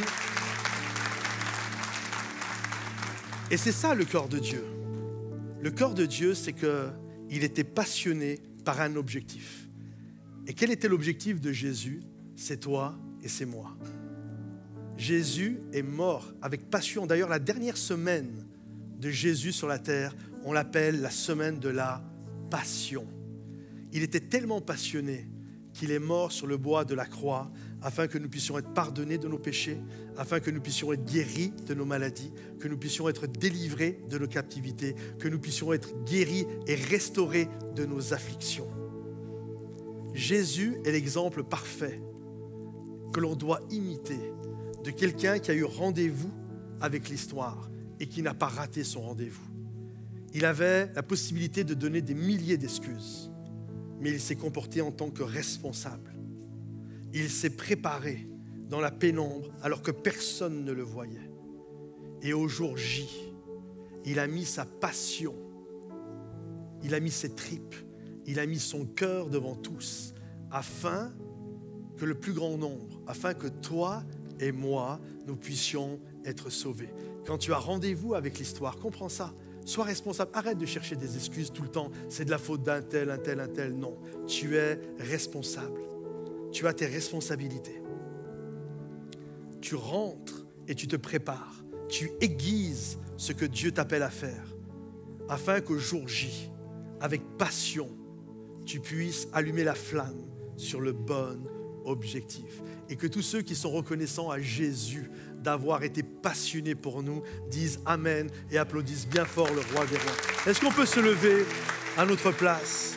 Et c'est ça le cœur de Dieu. Le cœur de Dieu, c'est qu'il était passionné par un objectif. Et quel était l'objectif de Jésus? C'est toi et c'est moi. Jésus est mort avec passion. D'ailleurs, la dernière semaine de Jésus sur la terre, on l'appelle la semaine de la passion. Il était tellement passionné qu'il est mort sur le bois de la croix afin que nous puissions être pardonnés de nos péchés, afin que nous puissions être guéris de nos maladies, que nous puissions être délivrés de nos captivités, que nous puissions être guéris et restaurés de nos afflictions. Jésus est l'exemple parfait que l'on doit imiter de quelqu'un qui a eu rendez-vous avec l'histoire et qui n'a pas raté son rendez-vous. Il avait la possibilité de donner des milliers d'excuses, mais il s'est comporté en tant que responsable. Il s'est préparé dans la pénombre alors que personne ne le voyait. Et au jour J, il a mis sa passion, il a mis ses tripes, il a mis son cœur devant tous, afin que le plus grand nombre, afin que toi et moi, nous puissions être sauvés. Quand tu as rendez-vous avec l'histoire, comprends ça. Sois responsable. Arrête de chercher des excuses tout le temps. C'est de la faute d'un tel, un tel, un tel. Non, tu es responsable. Tu as tes responsabilités. tu rentres et tu te prépares. Tu aiguises ce que Dieu t'appelle à faire, afin qu'au jour J, avec passion, tu puisses allumer la flamme sur le bon objectif. Et que tous ceux qui sont reconnaissants à Jésus d'avoir été passionnés pour nous disent Amen et applaudissent bien fort le roi des rois. Est-ce qu'on peut se lever à notre place?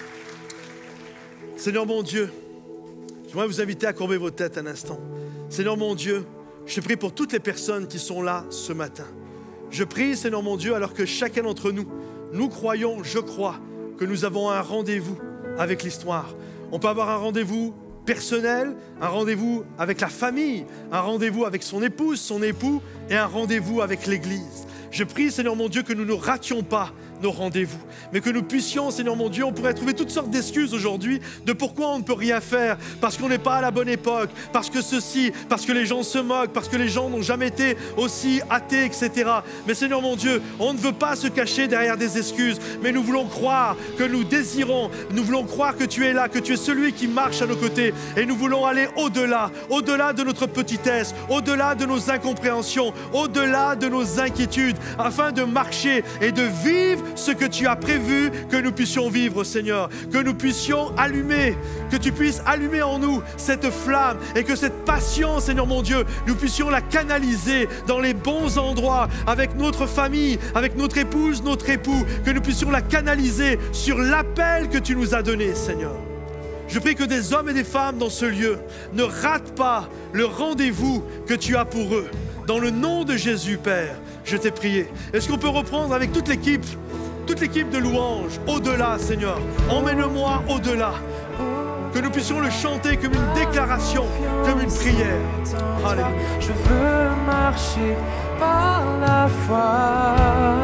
Seigneur mon Dieu, j'aimerais vous inviter à courber vos têtes un instant. Seigneur mon Dieu, je prie pour toutes les personnes qui sont là ce matin. Je prie, Seigneur mon Dieu, alors que chacun d'entre nous, nous croyons, je crois, que nous avons un rendez-vous avec l'histoire. On peut avoir un rendez-vous personnel, un rendez-vous avec la famille, un rendez-vous avec son épouse, son époux et un rendez-vous avec l'Église. Je prie, Seigneur mon Dieu, que nous ne rations pas nos rendez-vous, mais que nous puissions, Seigneur mon Dieu, on pourrait trouver toutes sortes d'excuses aujourd'hui de pourquoi on ne peut rien faire, parce qu'on n'est pas à la bonne époque, parce que ceci, parce que les gens se moquent, parce que les gens n'ont jamais été aussi athées, etc. Mais Seigneur mon Dieu, on ne veut pas se cacher derrière des excuses, mais nous voulons croire que nous désirons, nous voulons croire que tu es là, que tu es celui qui marche à nos côtés, et nous voulons aller au-delà, au-delà de notre petitesse, au-delà de nos incompréhensions, au-delà de nos inquiétudes, afin de marcher et de vivre ce que tu as prévu que nous puissions vivre, Seigneur, que nous puissions allumer, que tu puisses allumer en nous cette flamme et que cette passion, Seigneur mon Dieu, nous puissions la canaliser dans les bons endroits avec notre famille, avec notre épouse, notre époux, que nous puissions la canaliser sur l'appel que tu nous as donné, Seigneur. Je prie que des hommes et des femmes dans ce lieu ne ratent pas le rendez-vous que tu as pour eux. Dans le nom de Jésus, Père, je t'ai prié. Est-ce qu'on peut reprendre avec toute l'équipe de louanges, au-delà, Seigneur. Emmène-moi au-delà. Que nous puissions le chanter comme une déclaration, comme une prière. Alléluia. Je veux marcher par la foi.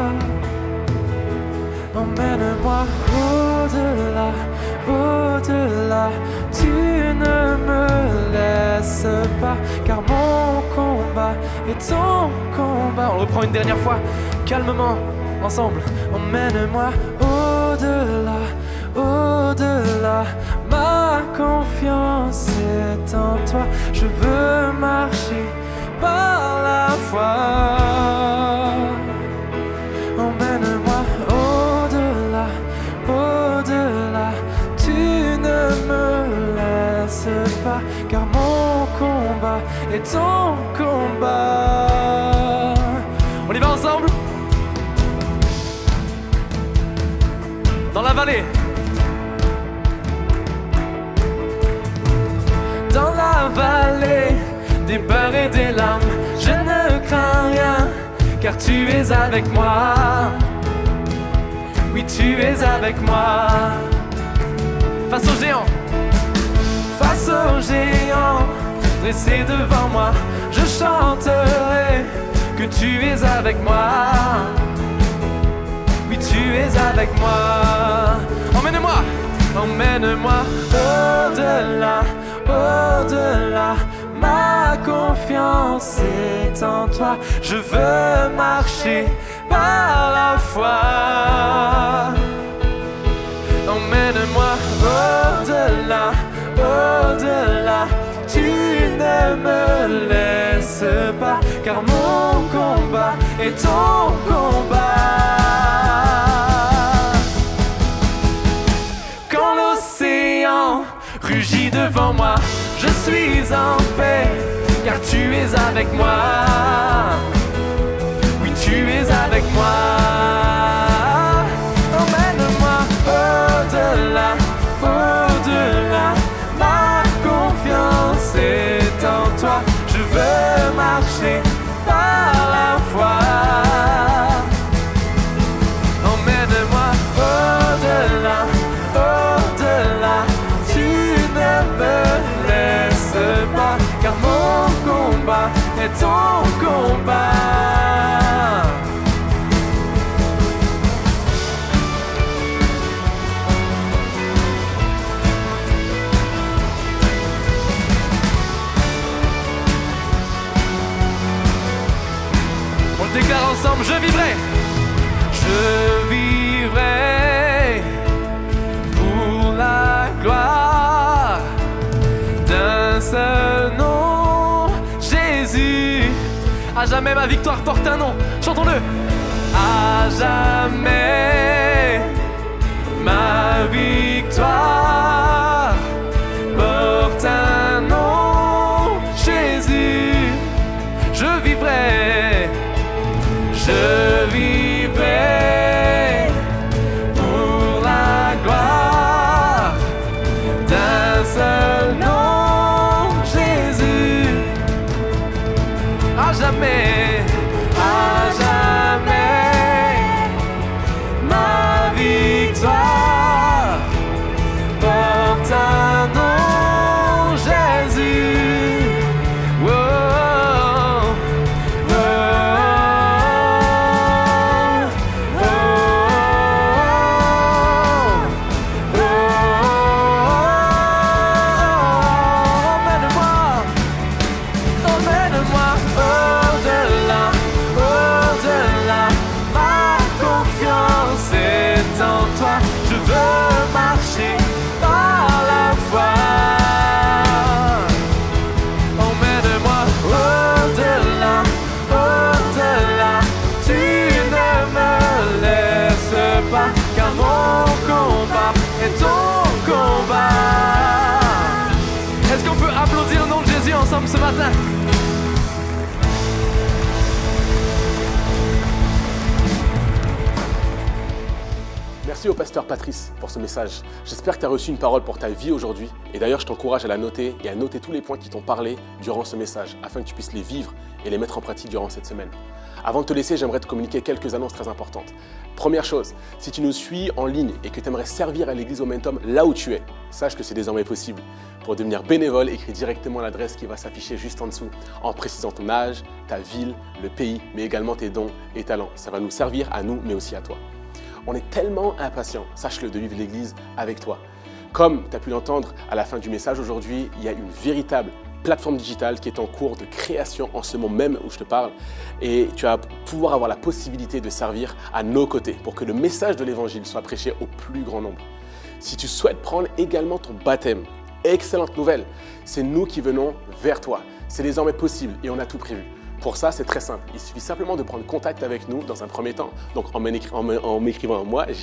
Emmène-moi au-delà, au-delà. Tu ne me laisses pas, car mon combat est ton combat. On reprend une dernière fois, calmement, ensemble. Emmène-moi au-delà, au-delà. Ma confiance est en toi. Je veux marcher par la foi. Emmène-moi au-delà, au-delà. Tu ne me laisses pas, car mon combat est ton combat. On y va ensemble? Dans la vallée. Dans la vallée des peurs et des larmes, je ne crains rien, car tu es avec moi. Oui, tu es avec moi. Face au géant, face au géant, dressé devant moi, je chanterai que tu es avec moi. Oui, tu es avec moi. Emmène-moi, emmène-moi au-delà, au-delà. Ma confiance est en toi. Je veux marcher par la foi. Emmène-moi au-delà, au-delà. Tu ne me laisses pas, car mon combat est ton combat. Quand l'océan rugit devant moi, je suis en paix, car tu es avec moi. Oui, tu es avec moi. Emmène-moi au-delà, au-delà. Ma confiance est en toi. Je veux marcher par la foi. Emmène-moi au-delà, au-delà. Tu ne me laisses pas, car mon combat est ton combat. On le déclare ensemble, je vivrai. Je vivrai pour la gloire d'un seul nom, Jésus. jamais ma victoire porte un nom. Chantons-le. À jamais ma victoire porte un nom. Jésus, je vivrai pour la gloire d'un seul nom, Jésus. À jamais, ma victoire porte un nom, Jésus. Oh, oh, oh, oh, emmène-moi au-delà, au-delà. Ma confiance est en toi. Je veux marcher par la foi. Emmène-moi au-delà, au-delà. Tu ne me laisses pas, car mon combat est ton combat. Est-ce qu'on peut applaudir le nom de Jésus ensemble ce matin? Merci au pasteur Patrice pour ce message. J'espère que tu as reçu une parole pour ta vie aujourd'hui. Et d'ailleurs, je t'encourage à la noter et à noter tous les points qui t'ont parlé durant ce message, afin que tu puisses les vivre et les mettre en pratique durant cette semaine. Avant de te laisser, j'aimerais te communiquer quelques annonces très importantes. Première chose, si tu nous suis en ligne et que tu aimerais servir à l'église Momentum là où tu es, sache que c'est désormais possible. Pour devenir bénévole, écris directement l'adresse qui va s'afficher juste en dessous, en précisant ton âge, ta ville, le pays, mais également tes dons et talents. Ça va nous servir à nous, mais aussi à toi. On est tellement impatients, sache-le, de vivre l'église avec toi. Comme tu as pu l'entendre à la fin du message aujourd'hui, il y a une véritable plateforme digitale qui est en cours de création en ce moment même où je te parle, et tu vas pouvoir avoir la possibilité de servir à nos côtés pour que le message de l'évangile soit prêché au plus grand nombre. Si tu souhaites prendre également ton baptême, excellente nouvelle, c'est nous qui venons vers toi. C'est désormais possible et on a tout prévu. Pour ça, c'est très simple. Il suffit simplement de prendre contact avec nous dans un premier temps, donc en m'écrivant à moi,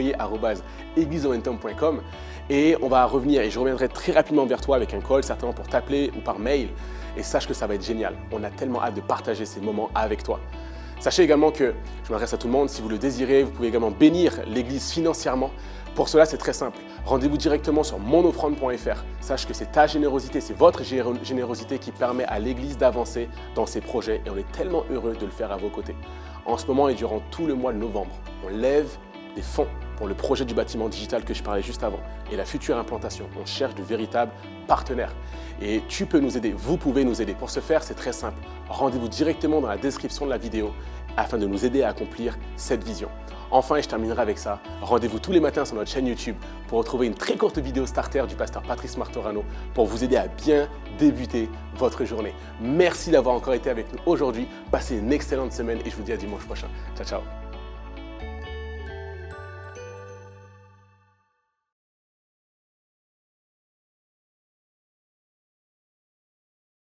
jmourier@eglisemomentum.com, et on va revenir et je reviendrai très rapidement vers toi avec un call, certainement pour t'appeler ou par mail. Et sache que ça va être génial. On a tellement hâte de partager ces moments avec toi. Sachez également que, je m'adresse à tout le monde, si vous le désirez, vous pouvez également bénir l'Église financièrement. Pour cela, c'est très simple. Rendez-vous directement sur monoffrande.fr. Sache que c'est ta générosité, c'est votre générosité qui permet à l'Église d'avancer dans ses projets et on est tellement heureux de le faire à vos côtés. En ce moment et durant tout le mois de novembre, on lève des fonds pour le projet du bâtiment digital que je parlais juste avant et la future implantation. On cherche de véritables partenaires et tu peux nous aider, vous pouvez nous aider. Pour ce faire, c'est très simple. Rendez-vous directement dans la description de la vidéo afin de nous aider à accomplir cette vision. Enfin, et je terminerai avec ça, rendez-vous tous les matins sur notre chaîne YouTube pour retrouver une très courte vidéo starter du pasteur Patrice Martorano pour vous aider à bien débuter votre journée. Merci d'avoir encore été avec nous aujourd'hui. Passez une excellente semaine et je vous dis à dimanche prochain. Ciao, ciao.